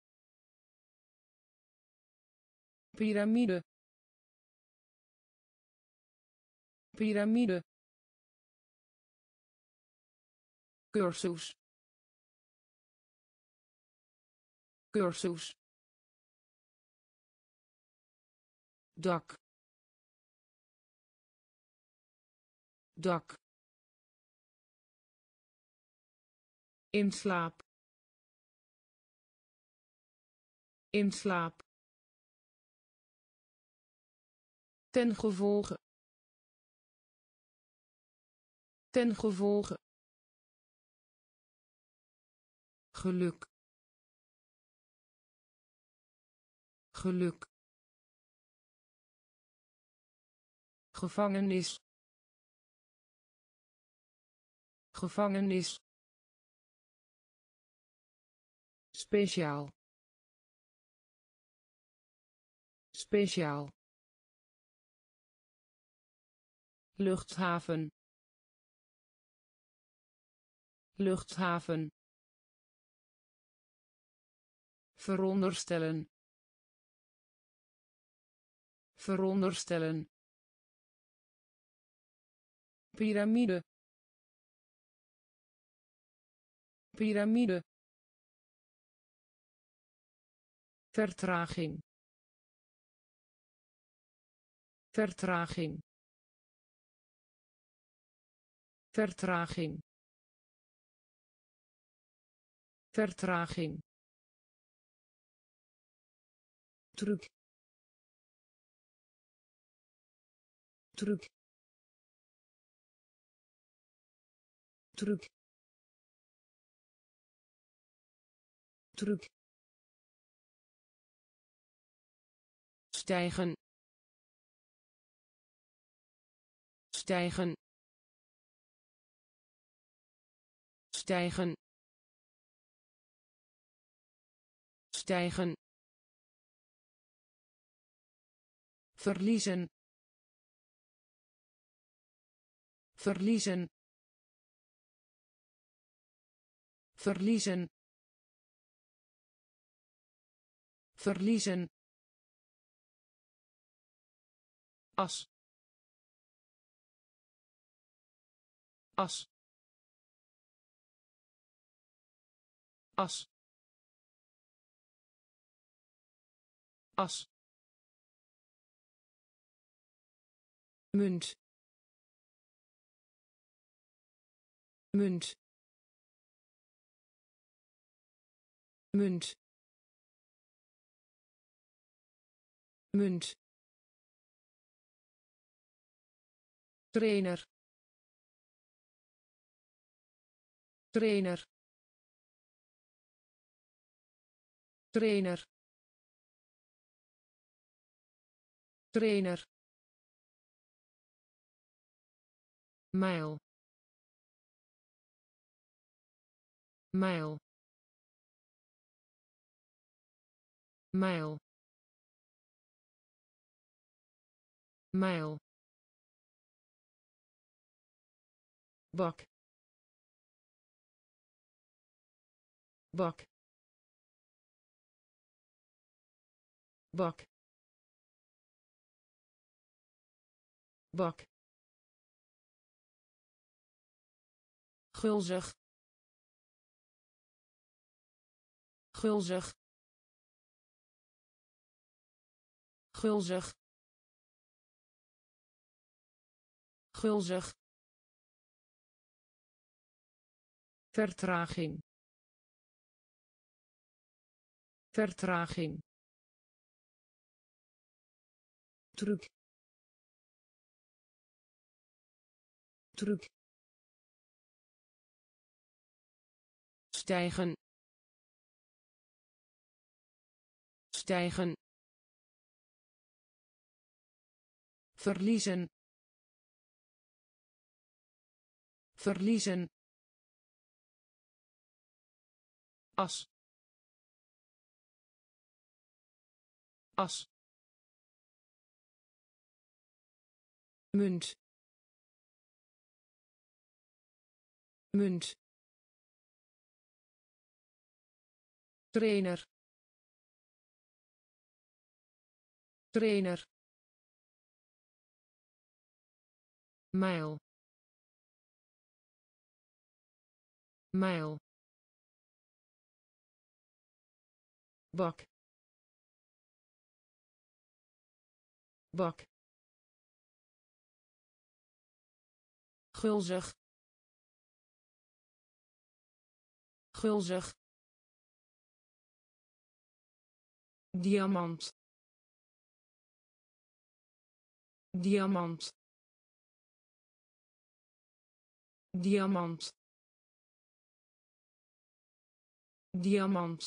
piramide, piramide, cursus, cursus, dak, dak, in slaap, in slaap, ten gevolge, ten gevolge, geluk, geluk, gevangenis, gevangenis, speciaal, speciaal, luchthaven, luchthaven, veronderstellen, veronderstellen, piramide, piramide, vertraging vertraging vertraging vertraging truc truc truc truc stijgen stijgen stijgen stijgen verliezen verliezen verliezen verliezen as as as as munt munt munt munt trainer trainer trainer trainer mijl mijl mijl mijl bak bak bak bak gulzig gulzig gulzig gulzig vertraging vertraging truc truc stijgen stijgen verliezen verliezen as as munt munt trainer trainer mijl mijl bak bak gulzig gulzig diamant diamant diamant diamant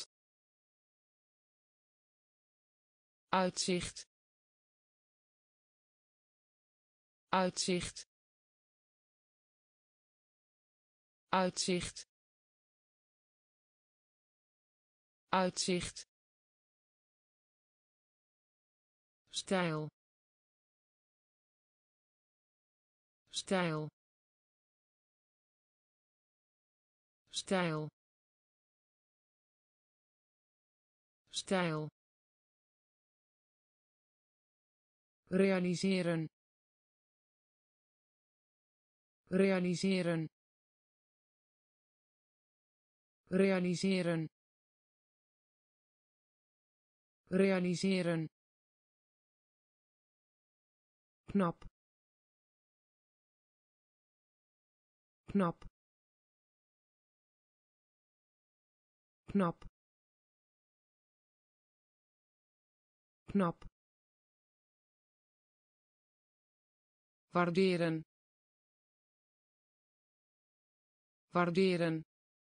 uitzicht uitzicht uitzicht uitzicht stijl stijl stijl stijl realiseren realiseren realiseren realiseren, knap, knap, knap, knap, waarderen, waarderen,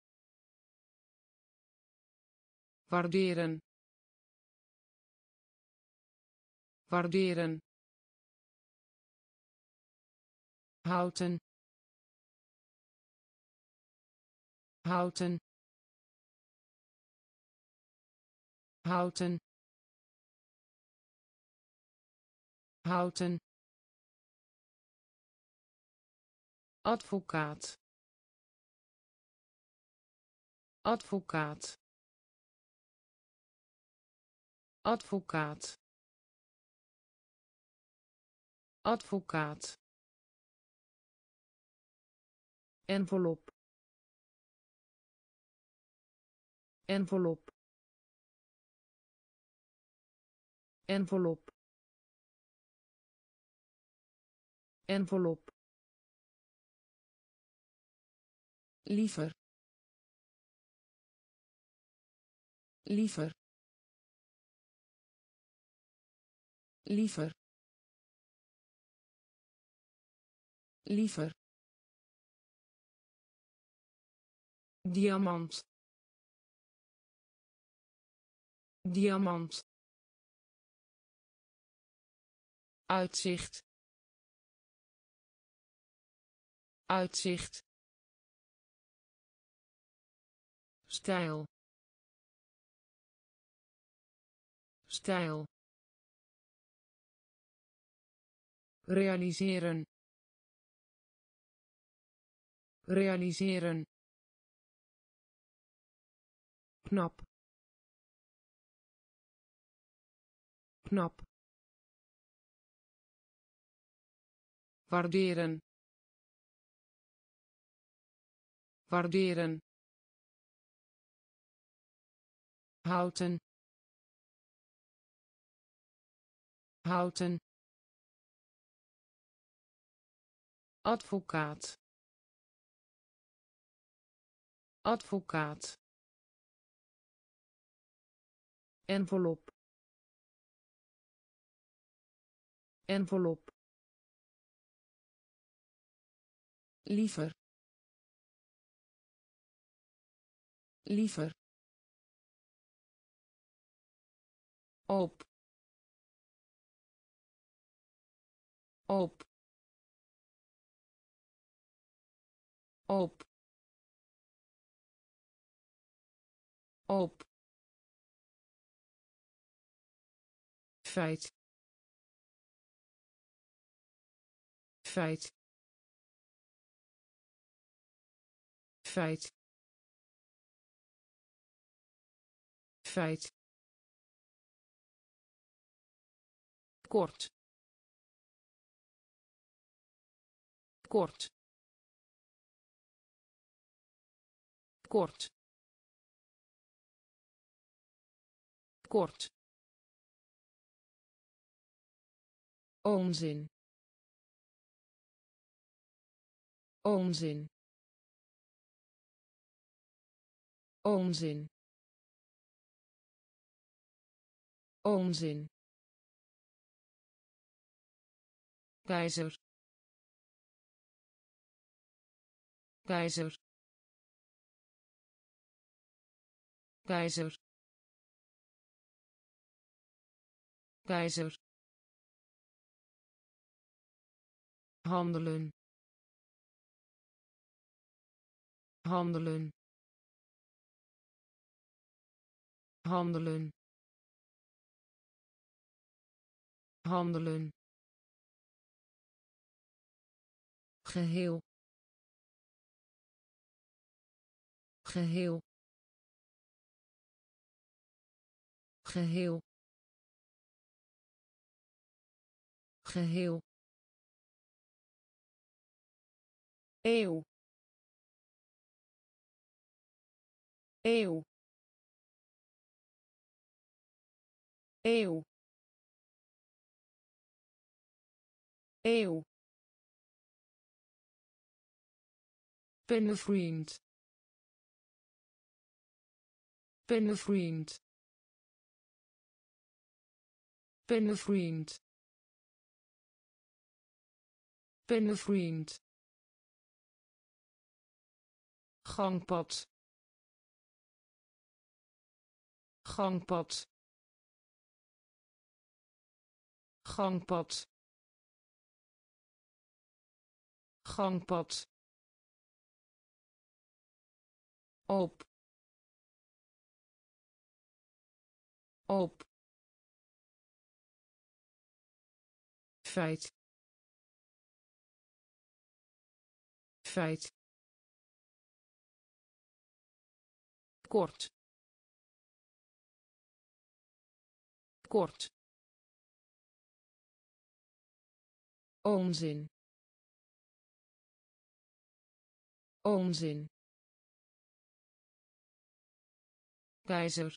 waarderen, waarderen, houten, houten, houten, houten, advocaat, advocaat, advocaat, advocaat, envelop, envelop, envelop, envelop, liever, liever, liever, liever, diamant, diamant, uitzicht, uitzicht, stijl, stijl, realiseren, realiseren, knap, knap, waarderen, waarderen, houten, houten, advocaat, advocaat, envelop, envelop, liever, liever, op, op, op, op, feit, feit, feit, feit, kort, kort, kort, kort, onzin, onzin, onzin, onzin, keizer, keizer, keizer, keizer, handelen, handelen, handelen, handelen, geheel, geheel, geheel, geheel, eeuw, eeuw, eeuw, eeuw, pennenvriend, pennenvriend, pennenvriend, pennenvriend, gangpad, gangpad, gangpad, gangpad, op, op, feit, feit, kort, kort, onzin, onzin, keizer,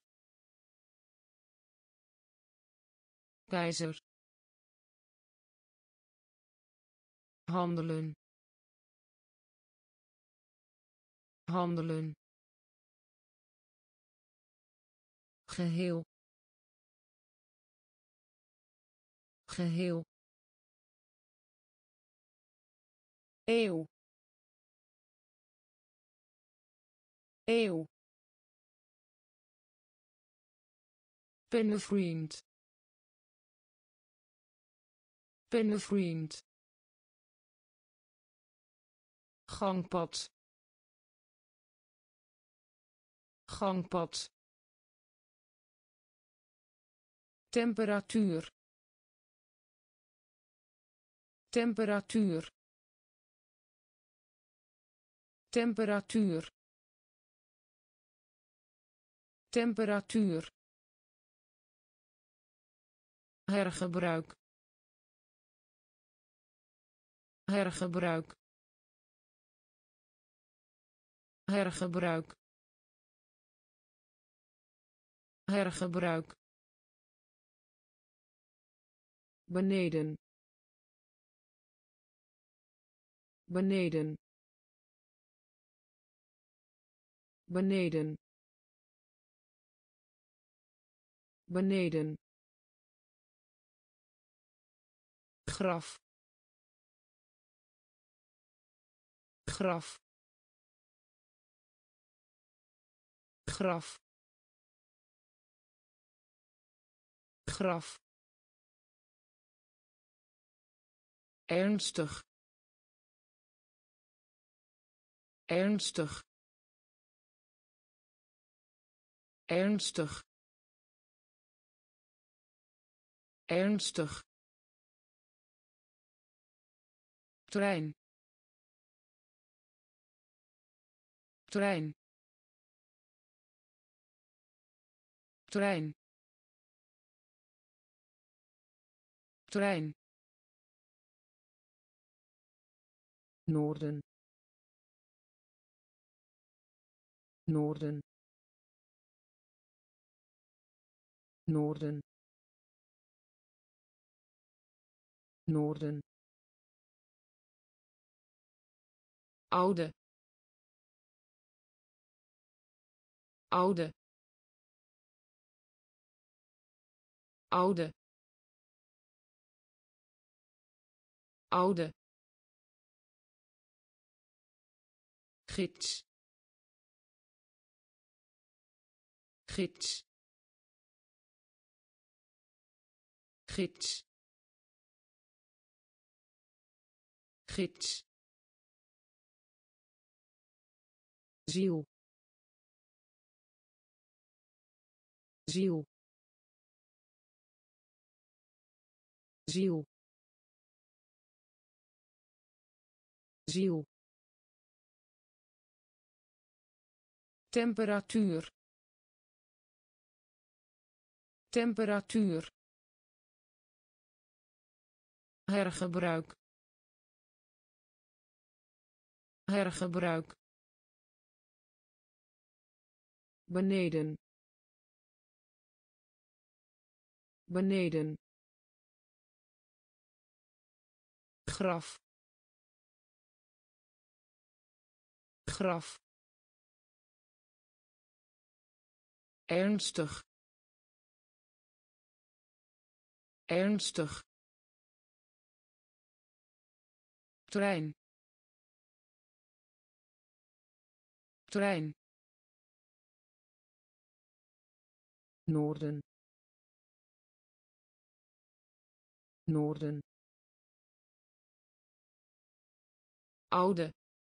keizer, handelen, handelen, geheel, geheel, eeuw, eeuw, pennenvriend, pennenvriend, gangpad, gangpad, temperatuur, temperatuur, temperatuur, temperatuur, hergebruik, hergebruik, hergebruik, hergebruik, beneden, beneden, beneden, beneden, graf, graf, graf, graf, ernstig, ernstig, ernstig, ernstig, trein, trein, trein, trein, noorden, noorden, noorden, noorden, oude, oude, oude, oude, gids, gids, gids, gids, ziel, ziel, ziel, ziel, temperatuur, temperatuur, hergebruik, hergebruik, beneden, beneden, graf, graf, ernstig, ernstig, trein, trein, noorden, noorden, oude,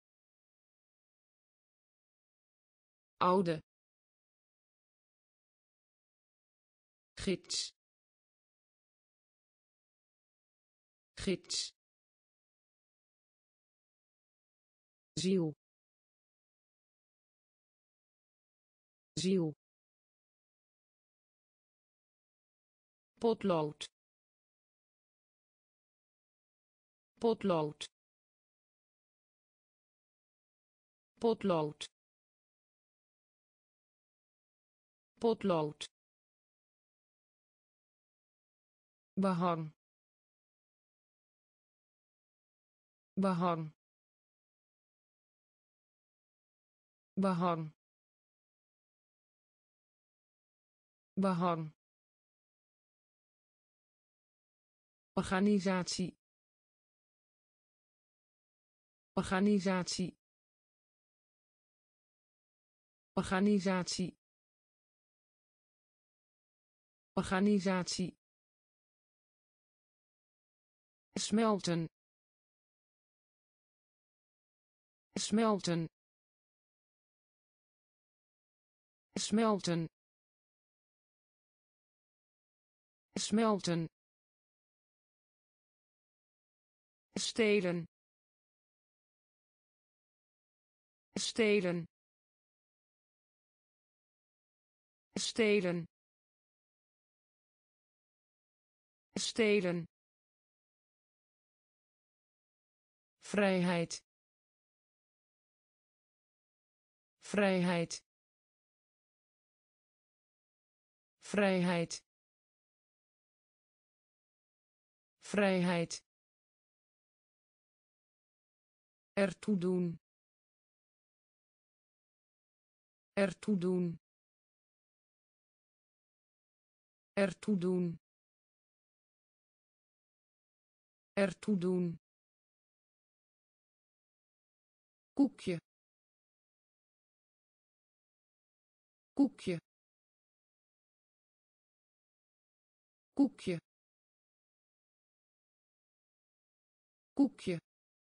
oude, gids, gids, ziel, ziel, potlood, potlood, potlood, potlood, behang, behang, behang, behang, organisatie, organisatie, organisatie, organisatie, smelten, smelten, smelten, smelten, stelen, stelen, stelen, stelen, vrijheid, vrijheid, vrijheid, vrijheid, ertoe doen, ertoe doen, ertoe doen, ertoe doen, koekje, koekje, koekje, koekje,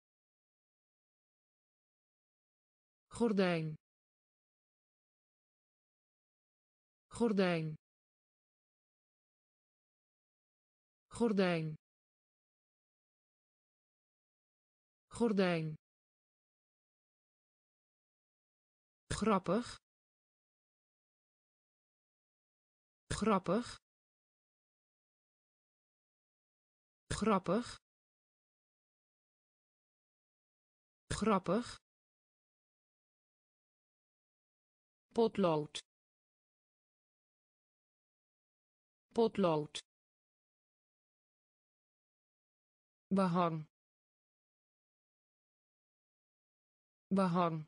gordijn, gordijn, gordijn, gordijn, grappig, grappig, grappig, grappig, potlood, potlood, behang, behang,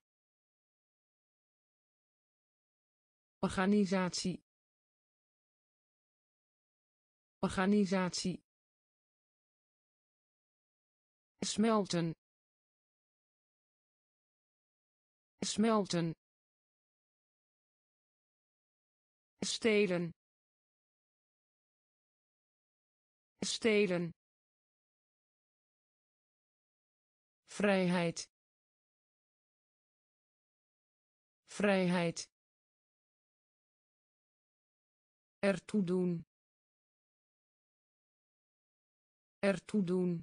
organisatie, organisatie, smelten, smelten, stelen, stelen, vrijheid, vrijheid, ertoe doen, ertoe doen,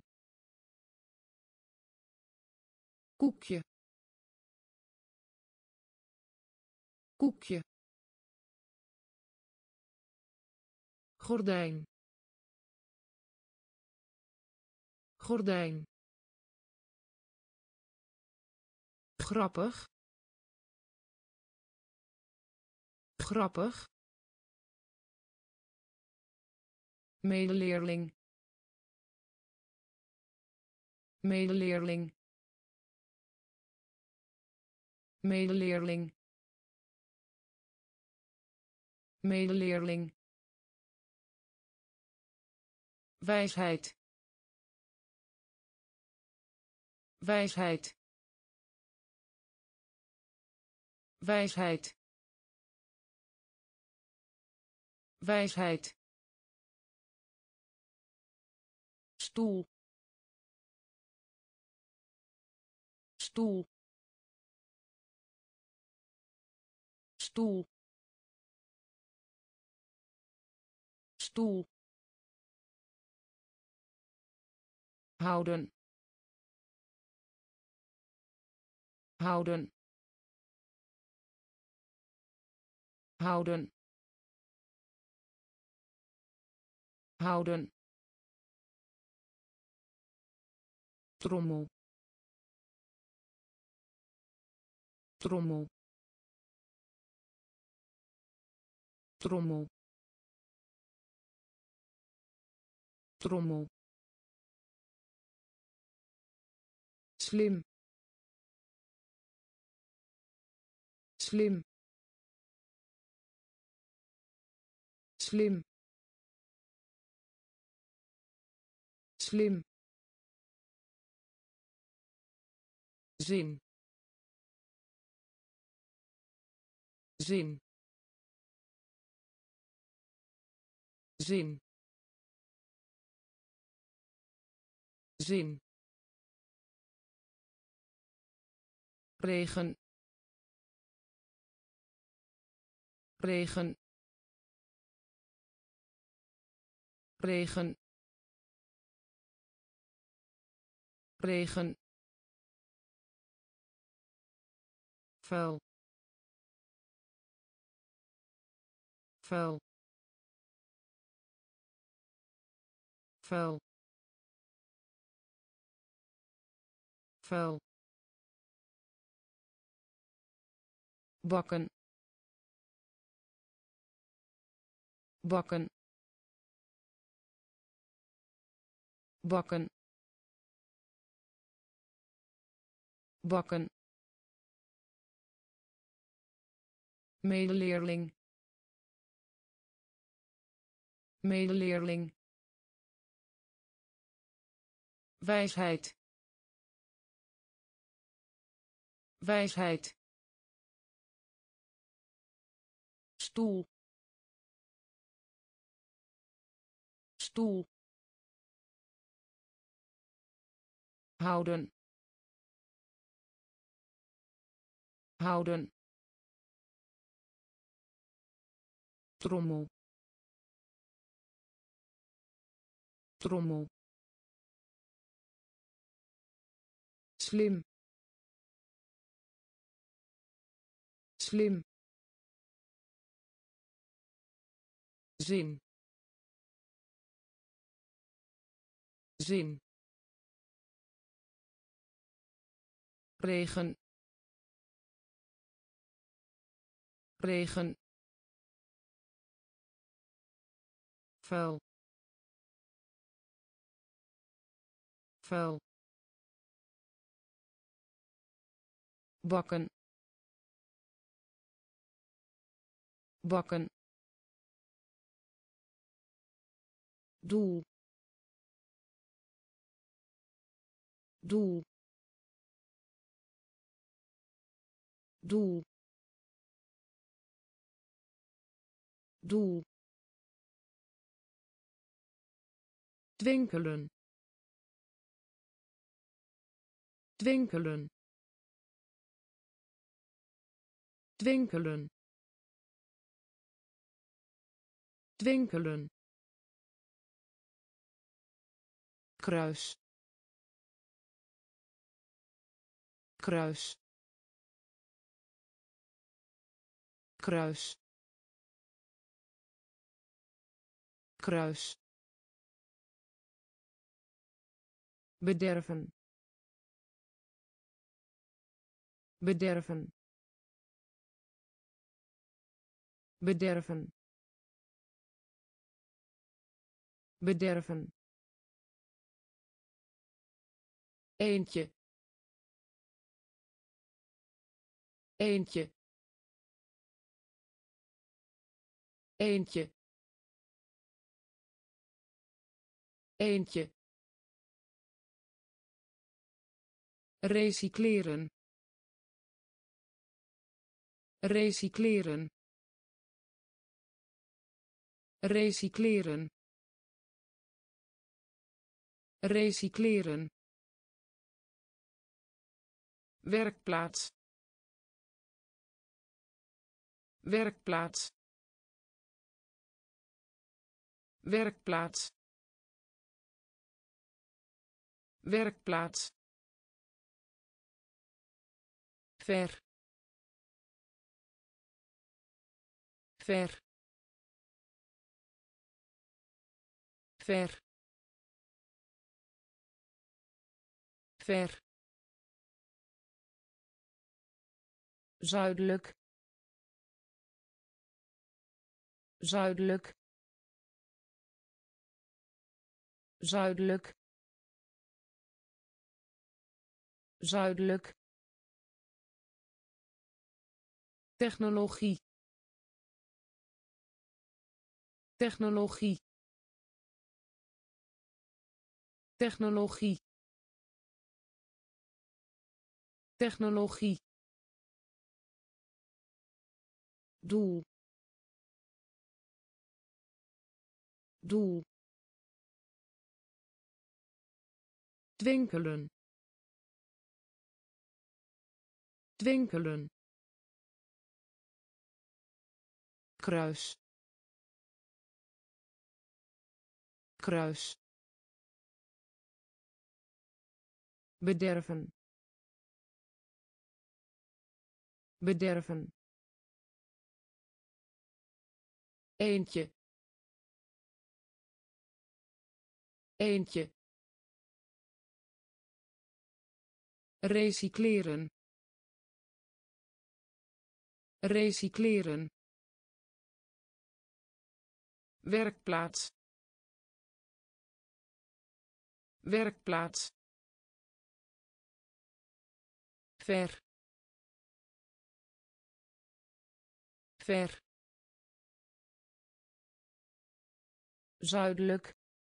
koekje, koekje, gordijn, gordijn, grappig, grappig, medeleerling medeleerling medeleerling medeleerling wijsheid wijsheid wijsheid wijsheid stoel stoel stoel stoel houden houden houden houden trommel trommel trommel trommel slim slim slim slim zin zin zin zin regen regen regen regen vuil vuil vuil vuil bakken bakken bakken bakken medeleerling medeleerling wijsheid wijsheid stoel stoel houden houden trommel trommel slim slim zin zin regen regen vuil vuil bakken bakken doel doel doel doel twinkelen twinkelen twinkelen twinkelen kruis kruis kruis kruis bederven bederven bederven bederven, eentje, eentje, eentje, eentje, recycleren, recycleren, recycleren, recycleren, werkplaats, werkplaats, werkplaats, werkplaats, ver, ver, ver, ver, zuidelijk, zuidelijk, zuidelijk, zuidelijk, technologie, technologie, technologie, technologie, doel, doel, twinkelen, twinkelen, kruis, kruis, bederven, bederven, eentje, eentje, recycleren, recycleren, werkplaats, werkplaats, ver, ver, zuidelijk,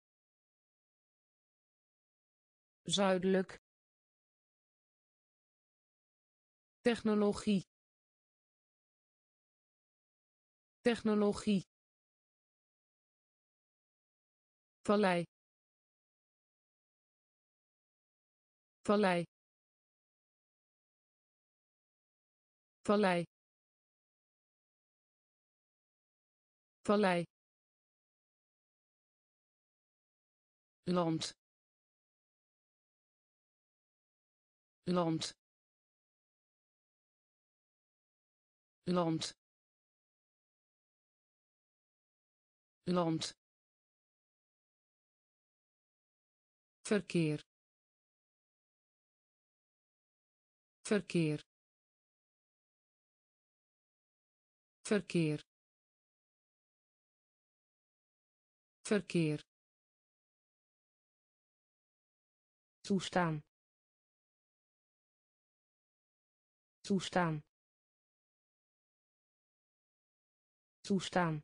zuidelijk, technologie, technologie, vallei, vallei, vallei, vallei, land, land, land, land, verkeer, verkeer, verkeer, verkeer, toestaan, toestaan, toestaan,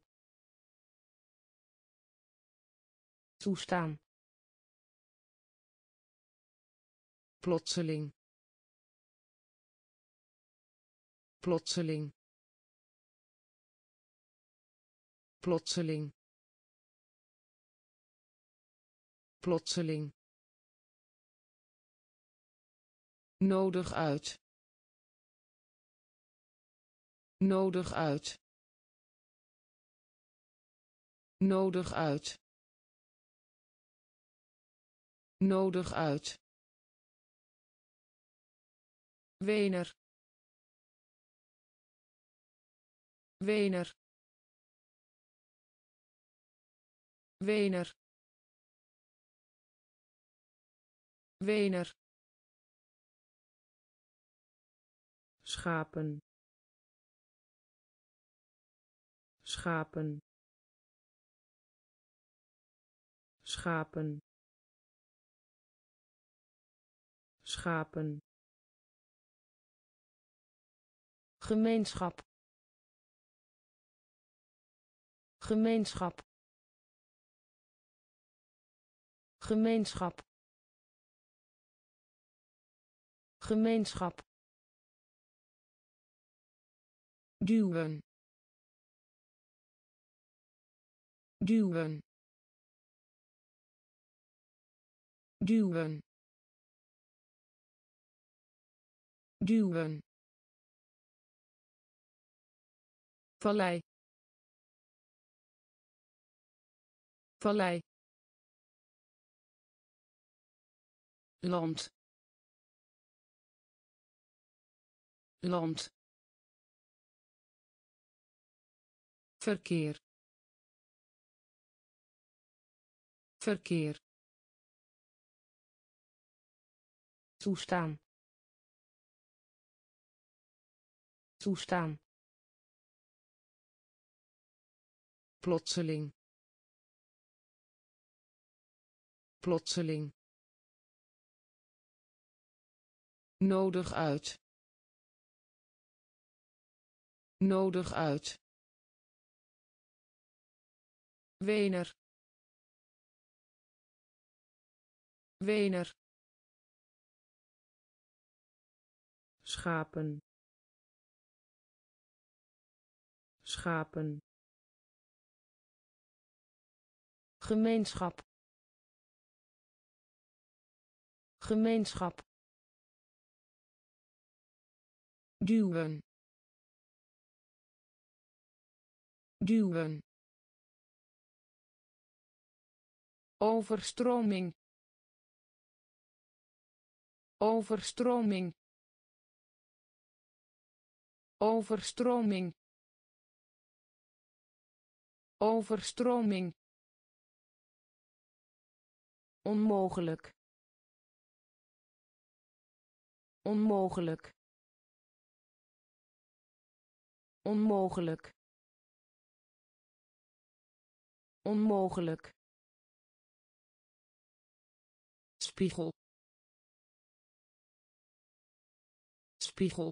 toestaan, plotseling, plotseling, plotseling, plotseling, nodig uit, nodig uit, nodig uit, nodig uit, Wener, Wener, Wener, Wener, schapen, schapen, schapen schapen gemeenschap gemeenschap gemeenschap gemeenschap duwen duwen duwen duwen vallei vallei land land verkeer verkeer toestaan toestaan plotseling plotseling nodig uit nodig uit Wener Wener schapen schapen gemeenschap gemeenschap duwen duwen overstroming overstroming overstroming overstroming onmogelijk onmogelijk onmogelijk onmogelijk spiegel spiegel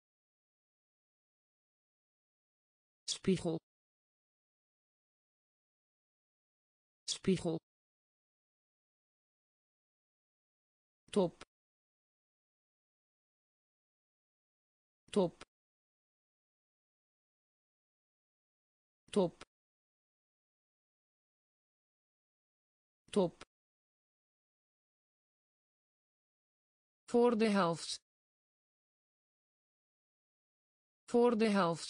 spiegel spiegel top top top top voor de helft voor de helft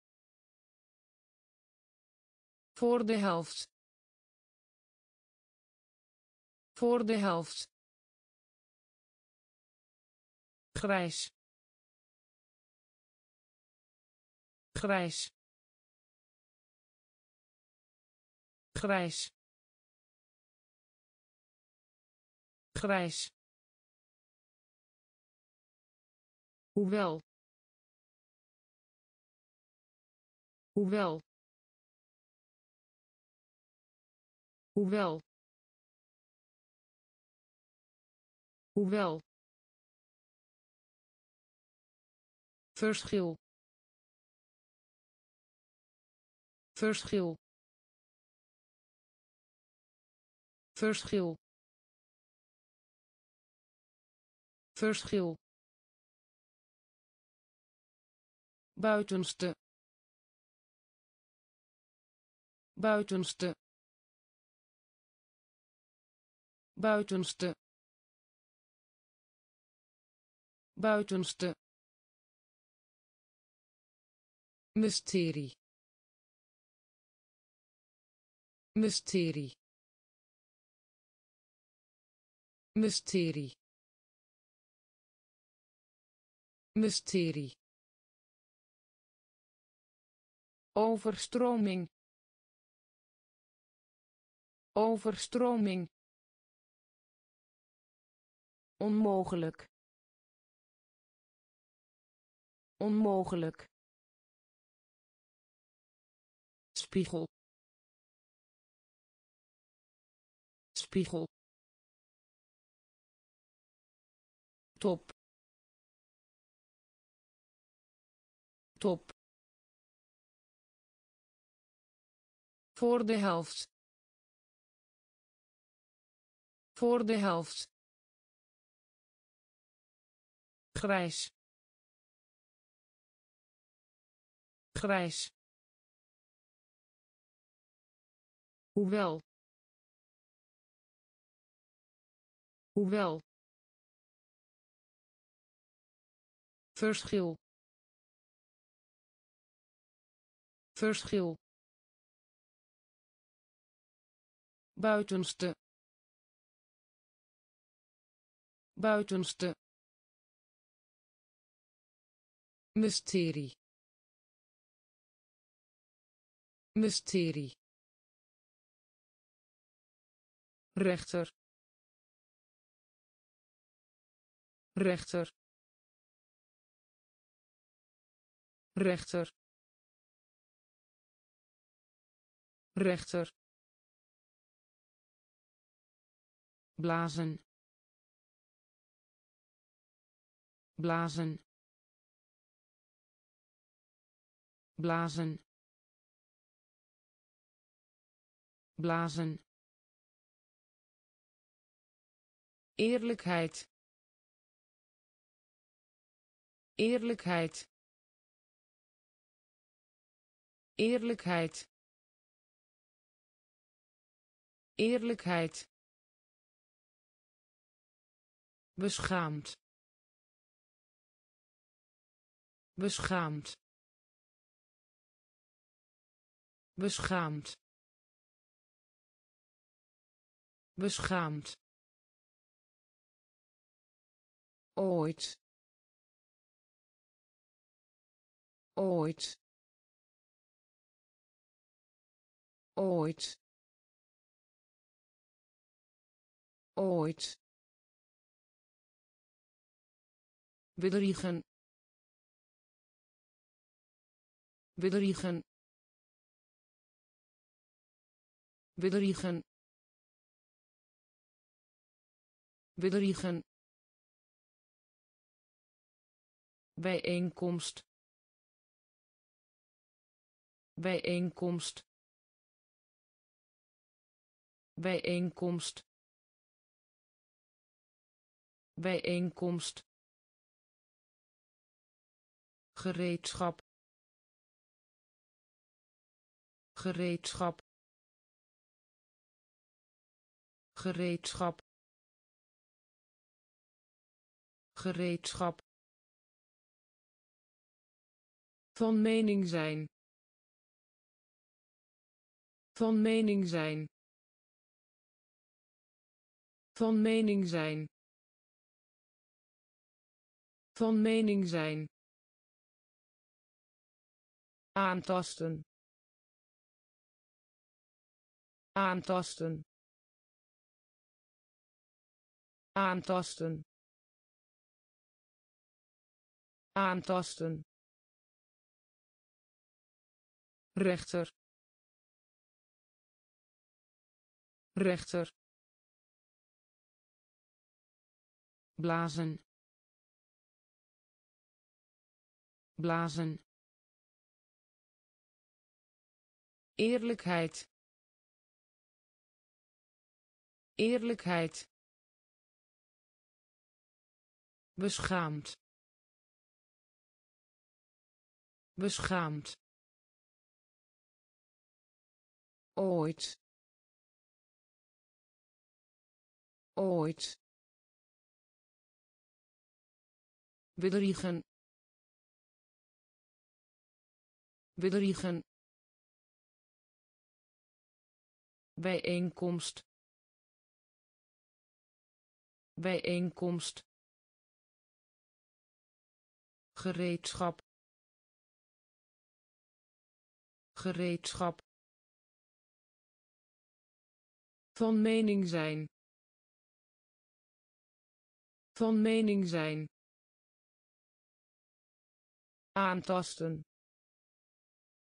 voor de helft voor de helft grijs grijs grijs grijs hoewel hoewel hoewel hoewel verschil verschil verschil verschil buitenste buitenste buitenste buitenste mysterie mysterie mysterie mysterie overstroming overstroming onmogelijk onmogelijk spiegel spiegel, top, top, voor de helft, voor de helft, grijs, grijs, hoewel, hoewel, verschil, verschil, buitenste, buitenste, mysterie, mysterie, rechter, rechter, rechter, rechter, blazen, blazen, blazen, blazen, eerlijkheid, eerlijkheid, eerlijkheid, eerlijkheid, beschaamd, beschaamd, beschaamd, beschaamd, ooit, ooit, ooit, ooit, bedriegen, bedriegen, bedriegen, bedriegen, bijeenkomst, bijeenkomst, bijeenkomst, bijeenkomst, gereedschap, gereedschap, gereedschap, gereedschap, van mening zijn, van mening zijn, van mening zijn, van mening zijn, aantasten, aantasten, aantasten, aantasten, rechter, rechter, blazen, blazen, eerlijkheid, eerlijkheid, beschaamd, beschaamd, ooit, ooit, bedriegen, bedriegen, bijeenkomst, bijeenkomst, gereedschap, gereedschap, van mening zijn, van mening zijn, aantasten,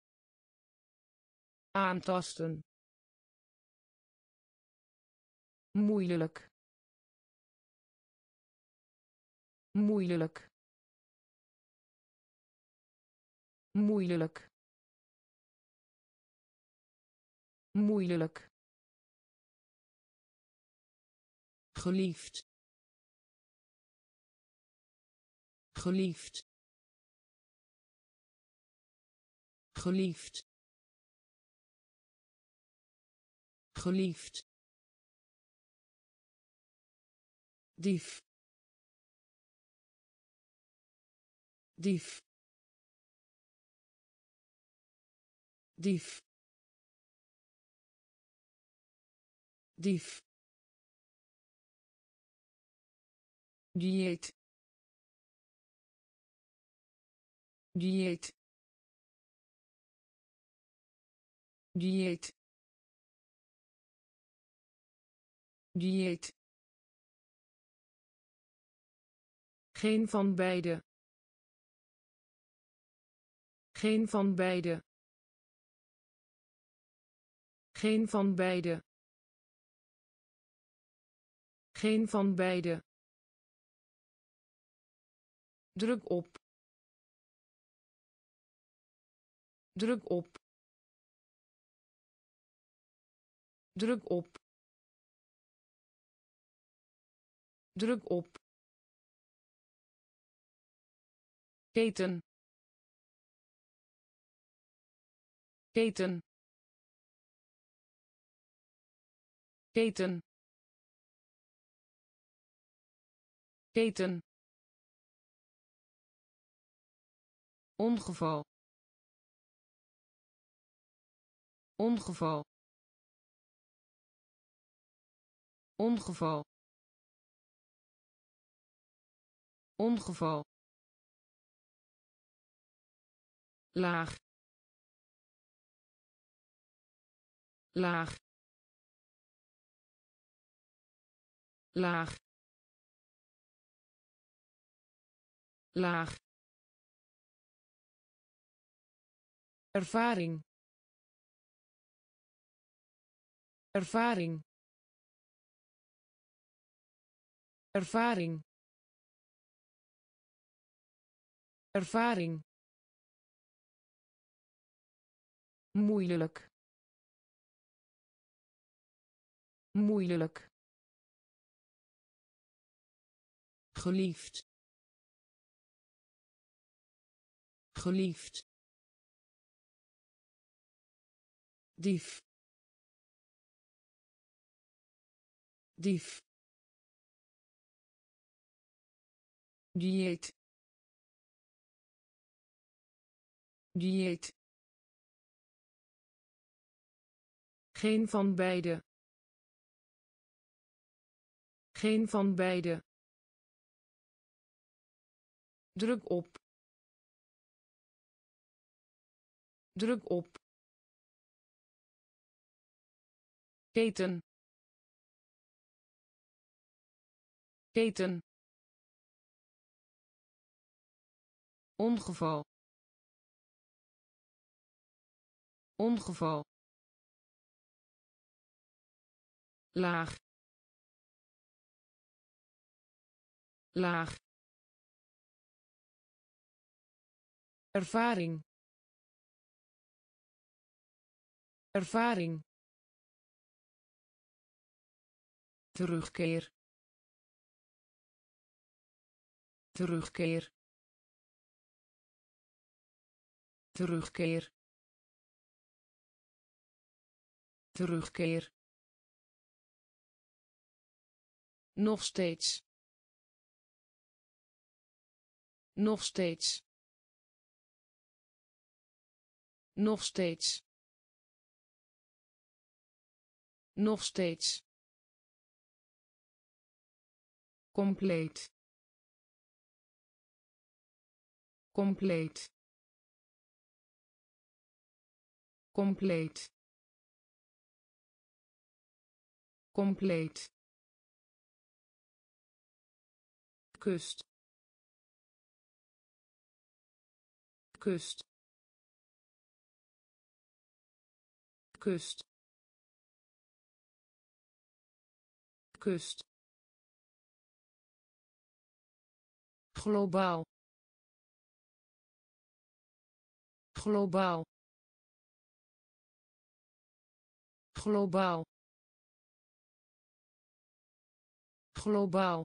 aantasten, moeilijk moeilijk moeilijk moeilijk geliefd geliefd geliefd geliefd dief dief dief dief dieet dieet dieet dieet geen van beide geen van beide geen van beide geen van beide druk op druk op druk op druk op keten keten keten keten ongeval ongeval ongeval ongeval laag laag laag laag ervaring ervaring ervaring ervaring moeilijk moeilijk geliefd geliefd dief dief dieet dieet geen van beide geen van beide druk op druk op keten keten ongeval ongeval laag laag ervaring ervaring terugkeer terugkeer terugkeer terugkeer nog steeds nog steeds nog steeds nog steeds compleet compleet compleet compleet kust kust kust kust, globaal, globaal, globaal, globaal,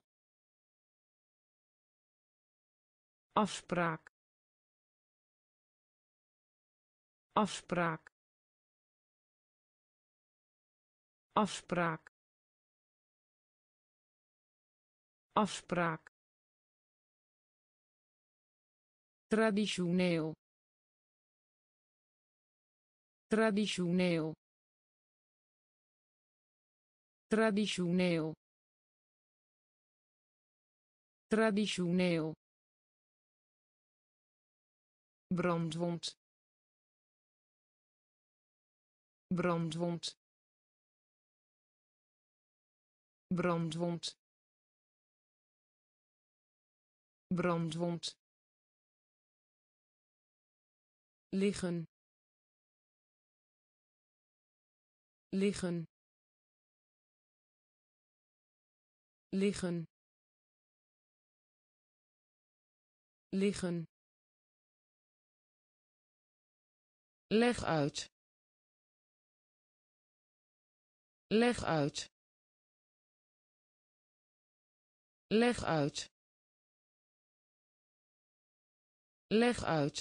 afspraak, afspraak, afspraak, afspraak, traditioneel, traditioneel, traditioneel, traditioneel, brandwond, brandwond, brandwond, brandwond, liggen, liggen, liggen, liggen, leg uit, leg uit, leg uit, leg uit,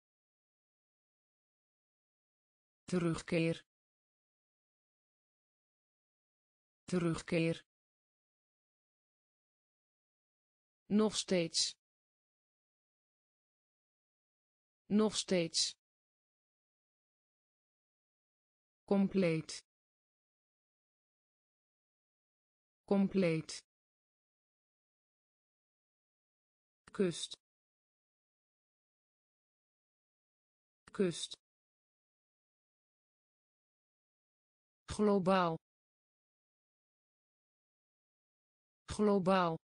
terugkeer, terugkeer, nog steeds, nog steeds, compleet, compleet, kust, kust, globaal, globaal,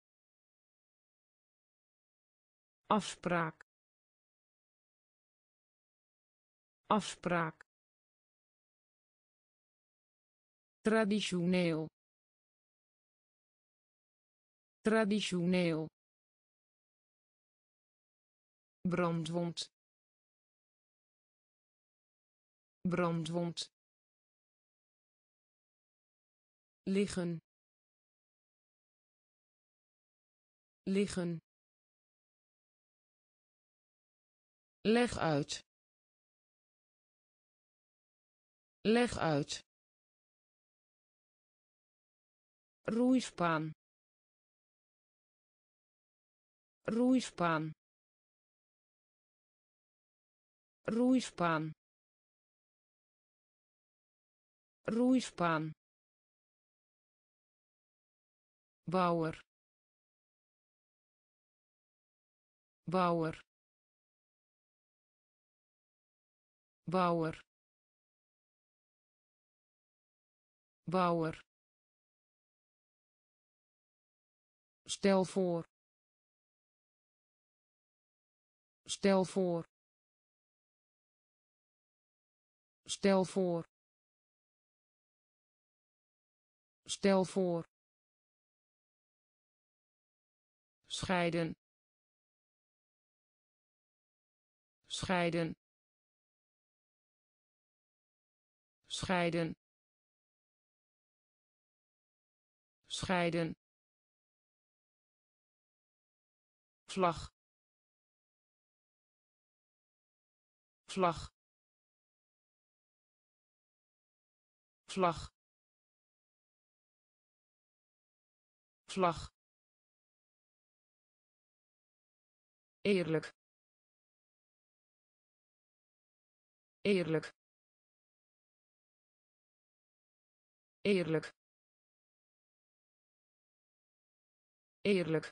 afspraak, afspraak, traditioneel, traditioneel, brandwond, brandwond, liggen, liggen, leg uit, leg uit, roeispaan, roeispaan, roeispaan, roeispaan, bouwer, bouwer, bouwer, bouwer, stel voor, stel voor, stel voor, stel voor, scheiden, scheiden, scheiden, scheiden, vlag, vlag, vlag, vlag, eerlijk, eerlijk, eerlijk, eerlijk,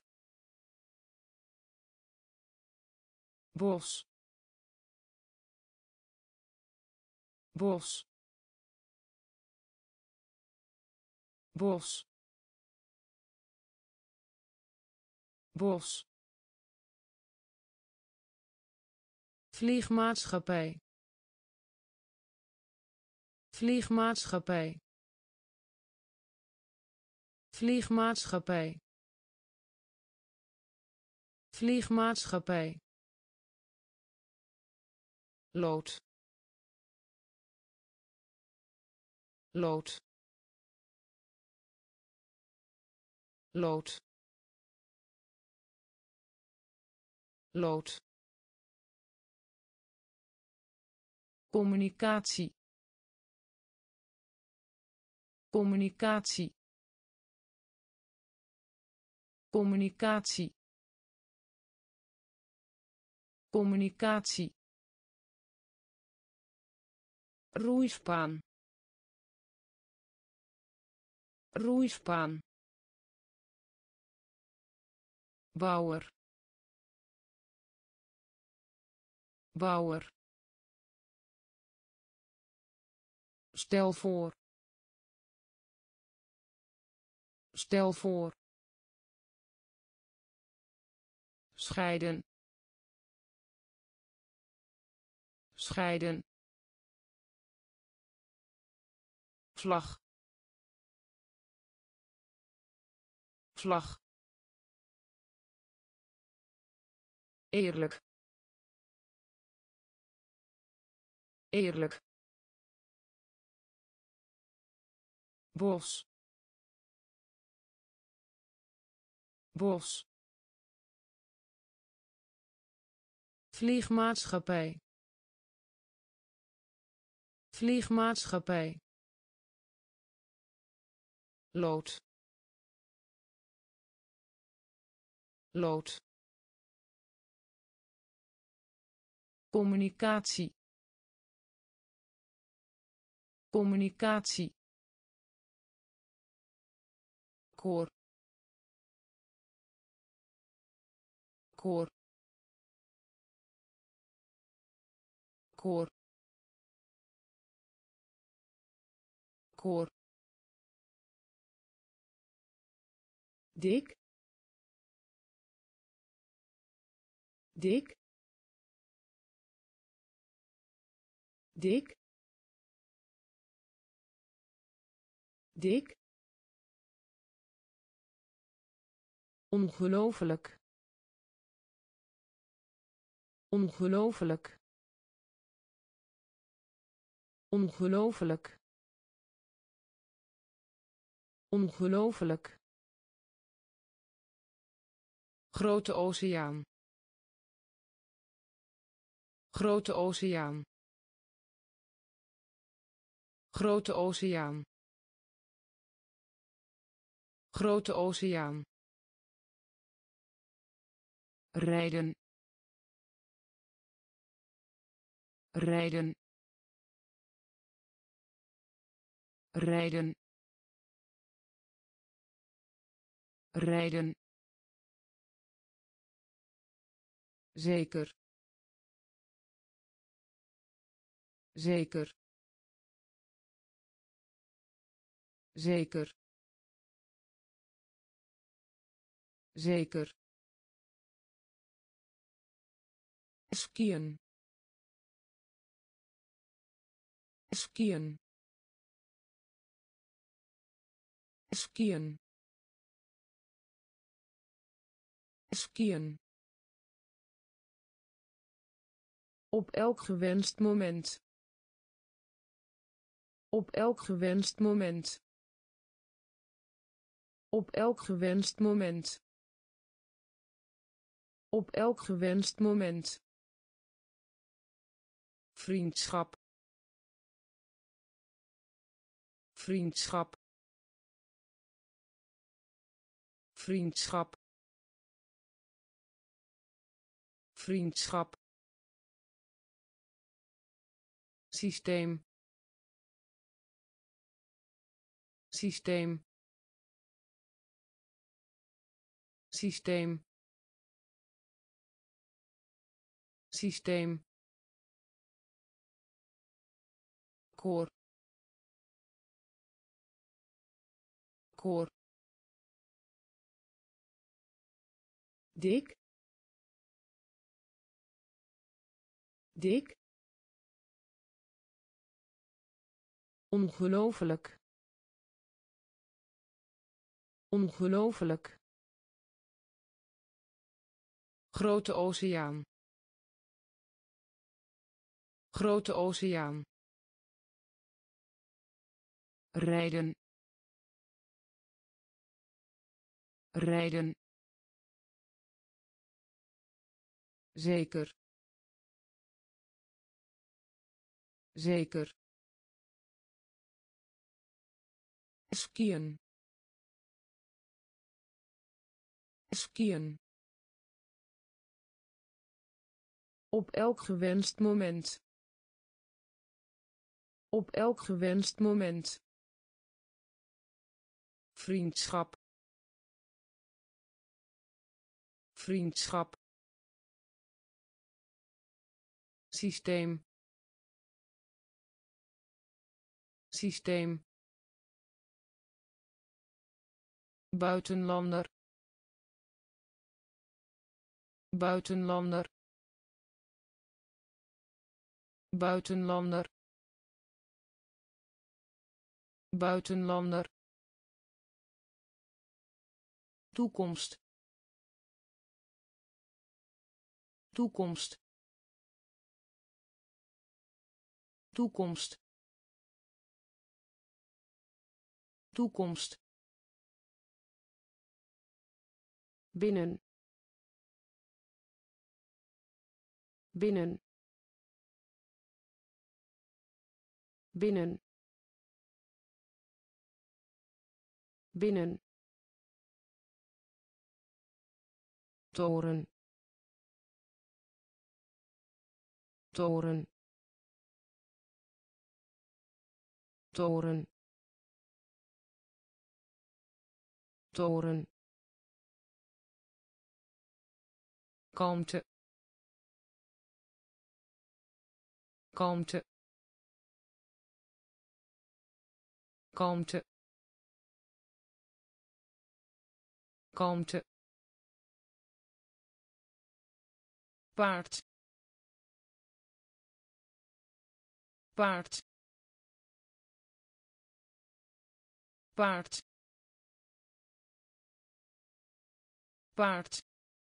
bos, bos, bos, bos, vliegmaatschappij, vliegmaatschappij, vliegmaatschappij vliegmaatschappij lood lood lood lood communicatie communicatie communicatie communicatie roeispaan roeispaan bouwer bouwer stel voor stel voor scheiden scheiden vlag vlag eerlijk eerlijk bos bos vliegmaatschappij vliegmaatschappij lood lood communicatie communicatie koor koor koor koor dik dik dik dik ongelooflijk ongelooflijk ongelooflijk ongelooflijk grote oceaan grote oceaan grote oceaan grote oceaan rijden rijden rijden rijden zeker zeker zeker zeker skiën skiën skiën skiën op elk gewenst moment op elk gewenst moment op elk gewenst moment op elk gewenst moment vriendschap vriendschap vriendschap vriendschap systeem systeem systeem systeem koor koor dik dik ongelooflijk ongelooflijk grote oceaan grote oceaan rijden rijden zeker zeker skiën skiën op elk gewenst moment op elk gewenst moment vriendschap vriendschap systeem systeem buitenlander buitenlander buitenlander buitenlander toekomst toekomst toekomst toekomst binnen binnen binnen binnen toren toren toren toren kalmte kalmte kalmte kalmte paard paard paard paard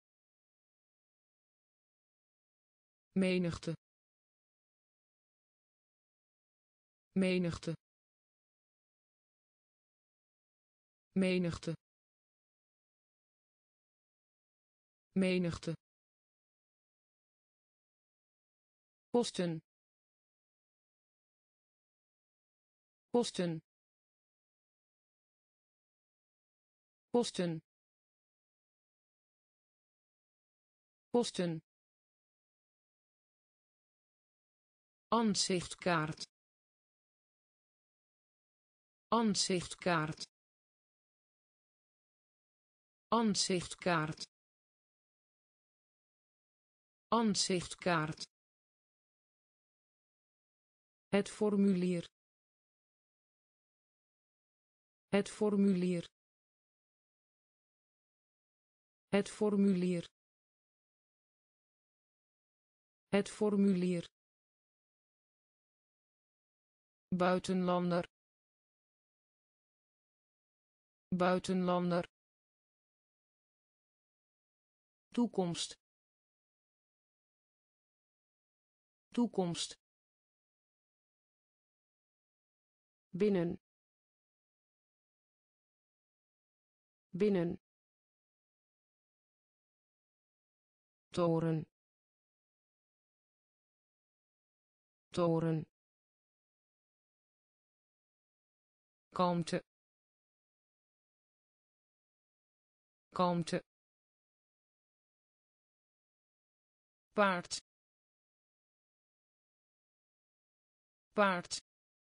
menigte menigte menigte menigte kosten kosten kosten kosten aanzichtkaart aanzichtkaart aanzichtkaart aanzichtkaart het formulier het formulier het formulier het formulier buitenlander buitenlander toekomst toekomst binnen binnen toren toren kalmte kalmte paard paard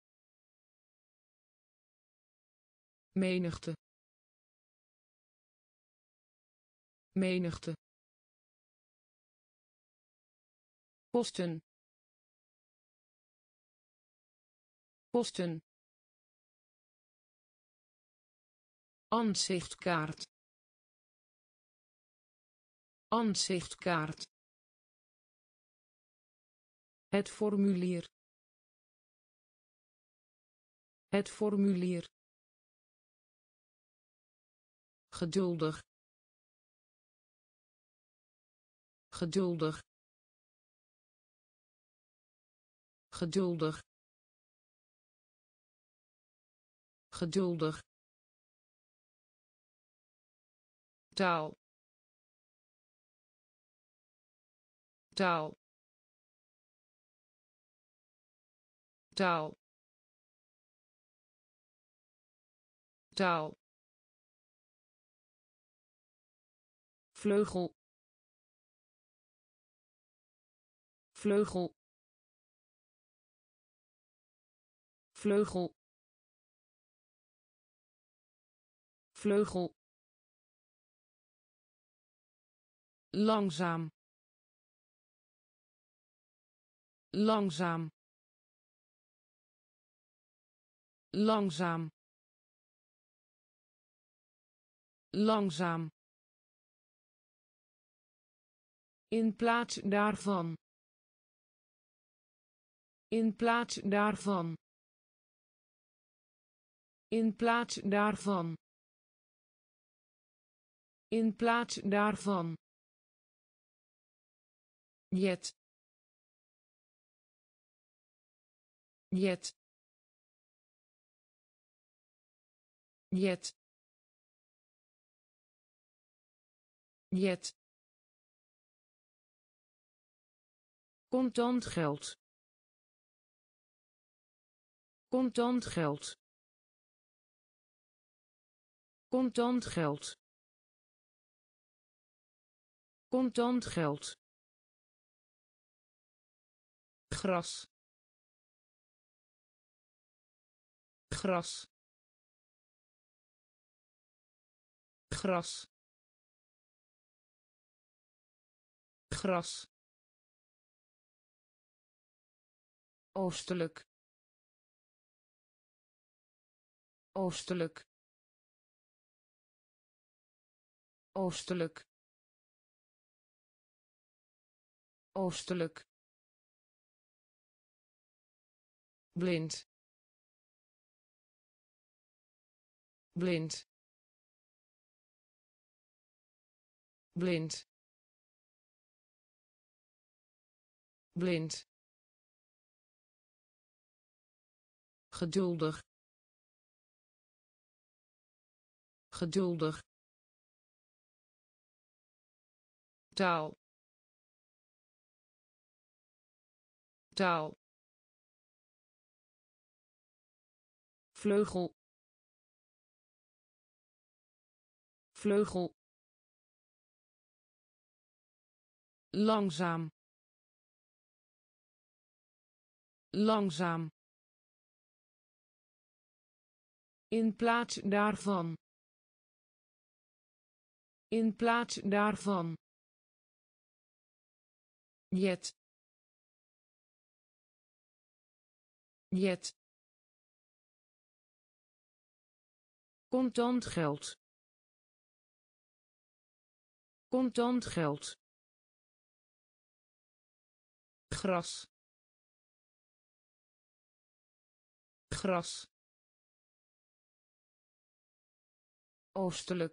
menigte menigte kosten kosten aanzichtkaart aanzichtkaart het formulier het formulier geduldig, geduldig, geduldig, geduldig, taal, taal, taal, taal, vleugel, vleugel, vleugel, vleugel, langzaam, langzaam, langzaam, langzaam, in plaats daarvan, in plaats daarvan, in plaats daarvan, in plaats daarvan, jet, jet, jet, jet, contant geld, contant geld, contant geld, contant geld, gras, gras, gras, gras, oostelijk, oostelijk, oostelijk, oostelijk, blind, blind, blind, blind, geduldig, geduldig, taal, taal, vleugel, vleugel, langzaam, langzaam, in plaats daarvan, in plaats daarvan, jet, jet, contant geld, contant geld, gras, gras, oostelijk,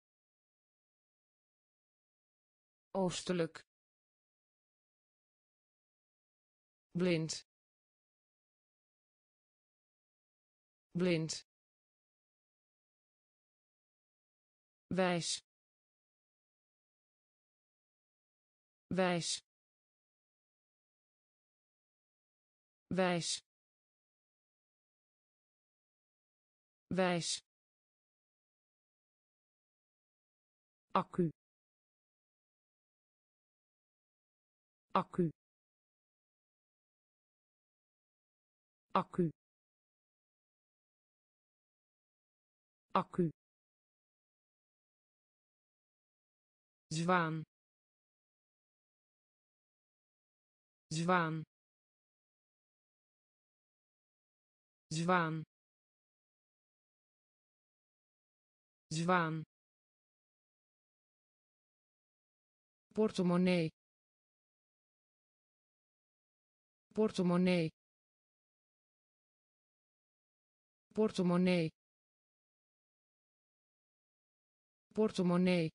oostelijk, blind, blind, wijs, wijs, wijs, wijs, accu, accu, accu, accu, zwaan, zwaan, zwaan, zwaan, portemonnee, portemonnee, portemonnee, portemonnee,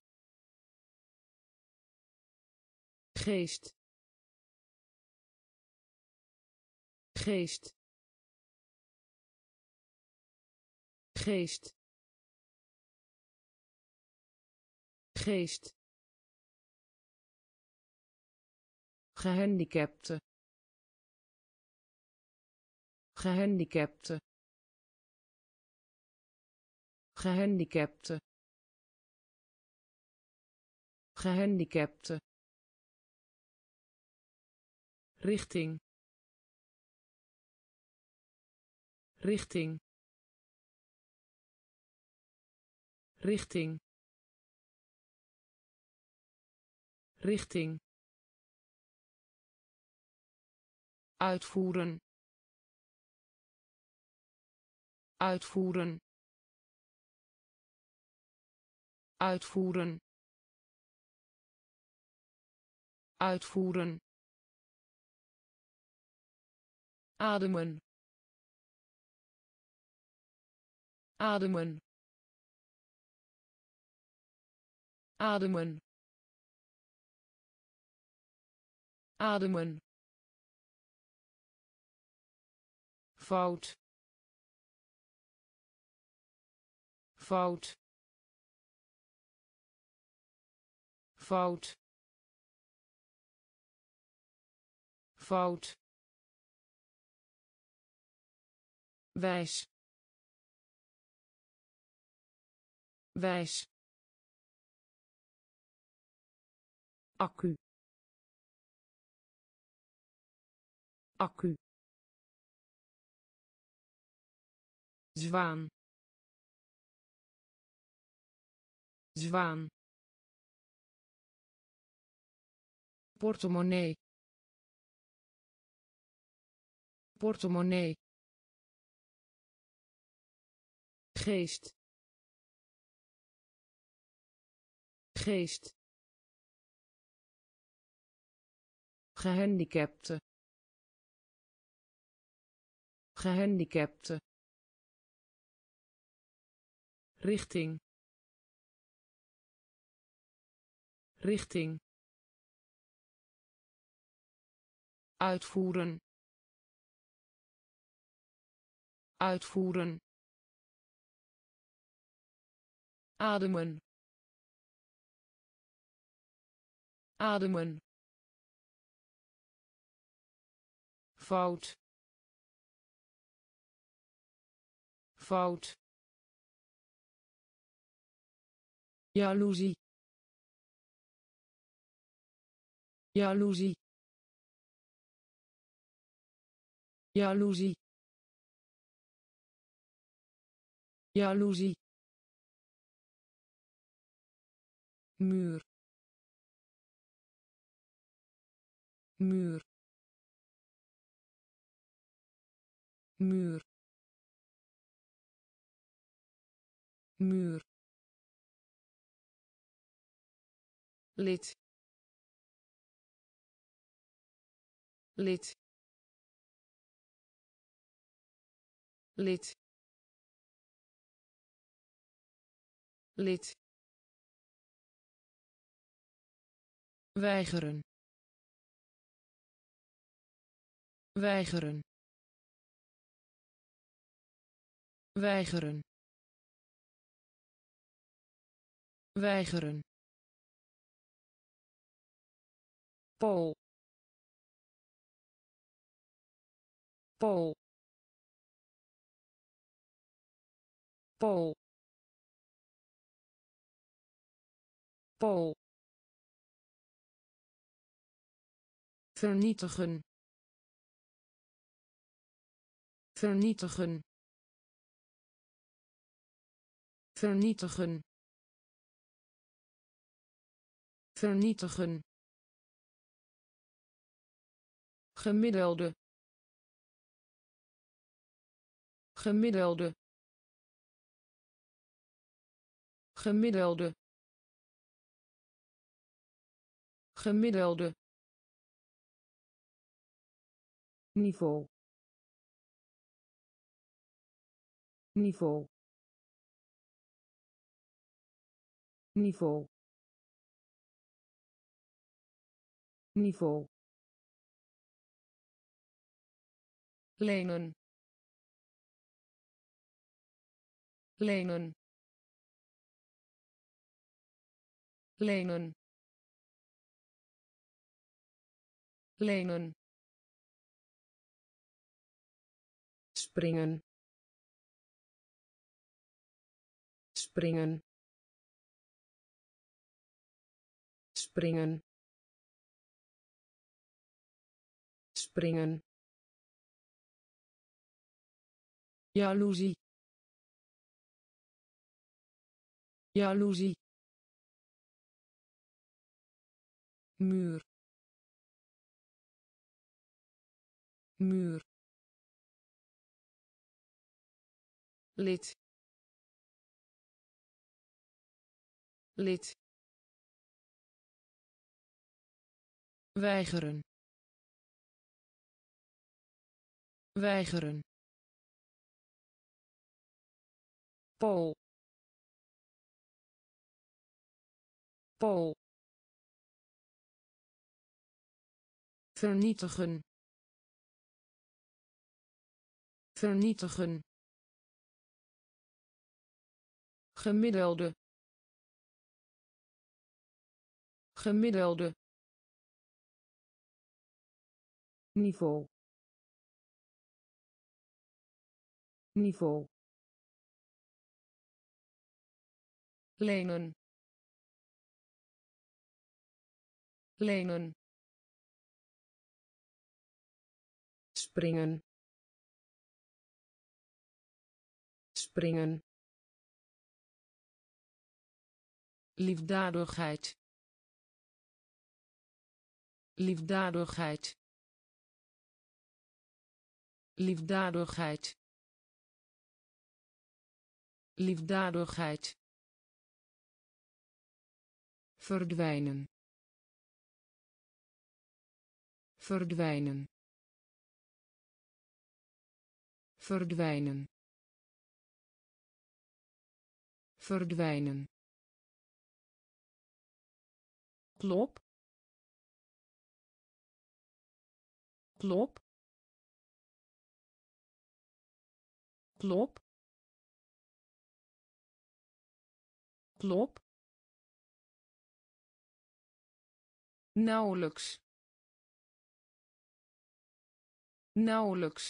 geest, geest, geest, geest, gehandicapte, gehandicapte, gehandicapte, gehandicapte, richting, richting, richting, richting, uitvoeren, uitvoeren, uitvoeren, uitvoeren, ademen, ademen, ademen, ademen, fout, fout, fout, fout, wijs, wijs, accu, accu, zwaan, zwaan, portemonnee, portemonnee, geest, geest, gehandicapte, gehandicapte, richting, richting, uitvoeren, uitvoeren, ademen, ademen, fout, fout, jaloezie, jaloezie, jaloezie, jaloezie, muur, muur, muur, muur, lid, lid, lid, lid, weigeren, weigeren, weigeren, weigeren, Pool, Pool, Pool, Pool, vernietigen, vernietigen, vernietigen, vernietigen, gemiddelde, gemiddelde, gemiddelde, gemiddelde, niveau, niveau, niveau niveau lenen lenen lenen lenen springen springen springen springen jaloezie jaloezie muur muur lid lid weigeren weigeren Pool Pool vernietigen vernietigen gemiddelde gemiddelde niveau niveau lenen lenen springen springen liefdadigheid liefdadigheid liefdadigheid liefdadigheid verdwijnen verdwijnen verdwijnen verdwijnen klop klop klop klop nauwelijks nauwelijks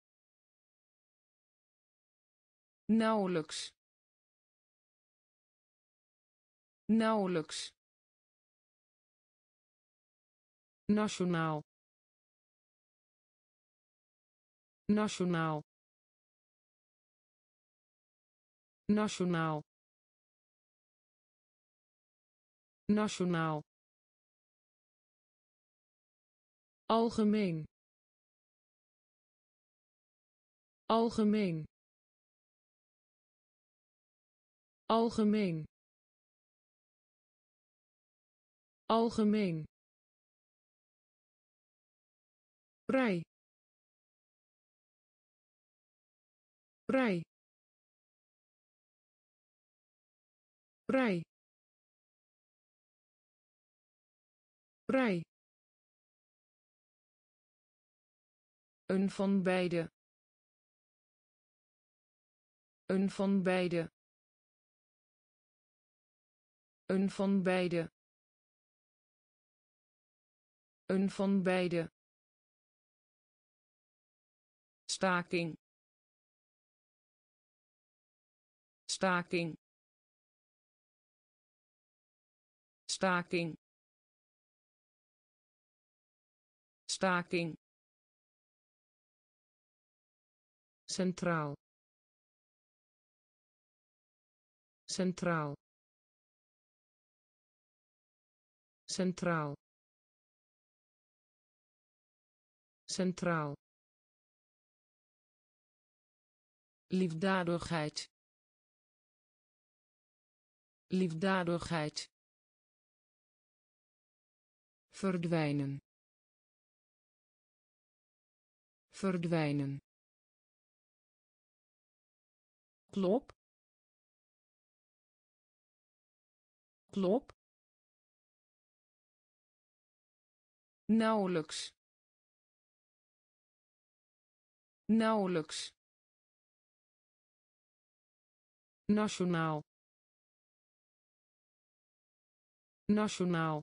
nauwelijks nauwelijks nationaal nationaal nationaal nationaal algemeen algemeen algemeen algemeen vrij vrij vrij vrij een van beide een van beide een van beide een van beide staking staking staking staking centraal centraal centraal centraal liefdadigheid liefdadigheid verdwijnen verdwijnen klop noodklop, nauwelijks, nauwelijks, nationaal, nationaal,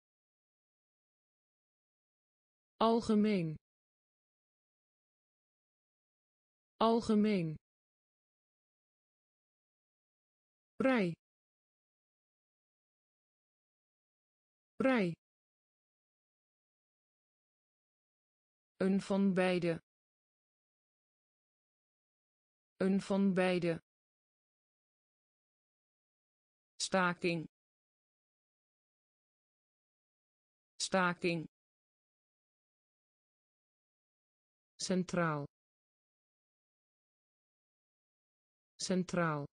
algemeen, algemeen, vrij, vrij, een van beide, een van beide, staking, staking, centraal, centraal,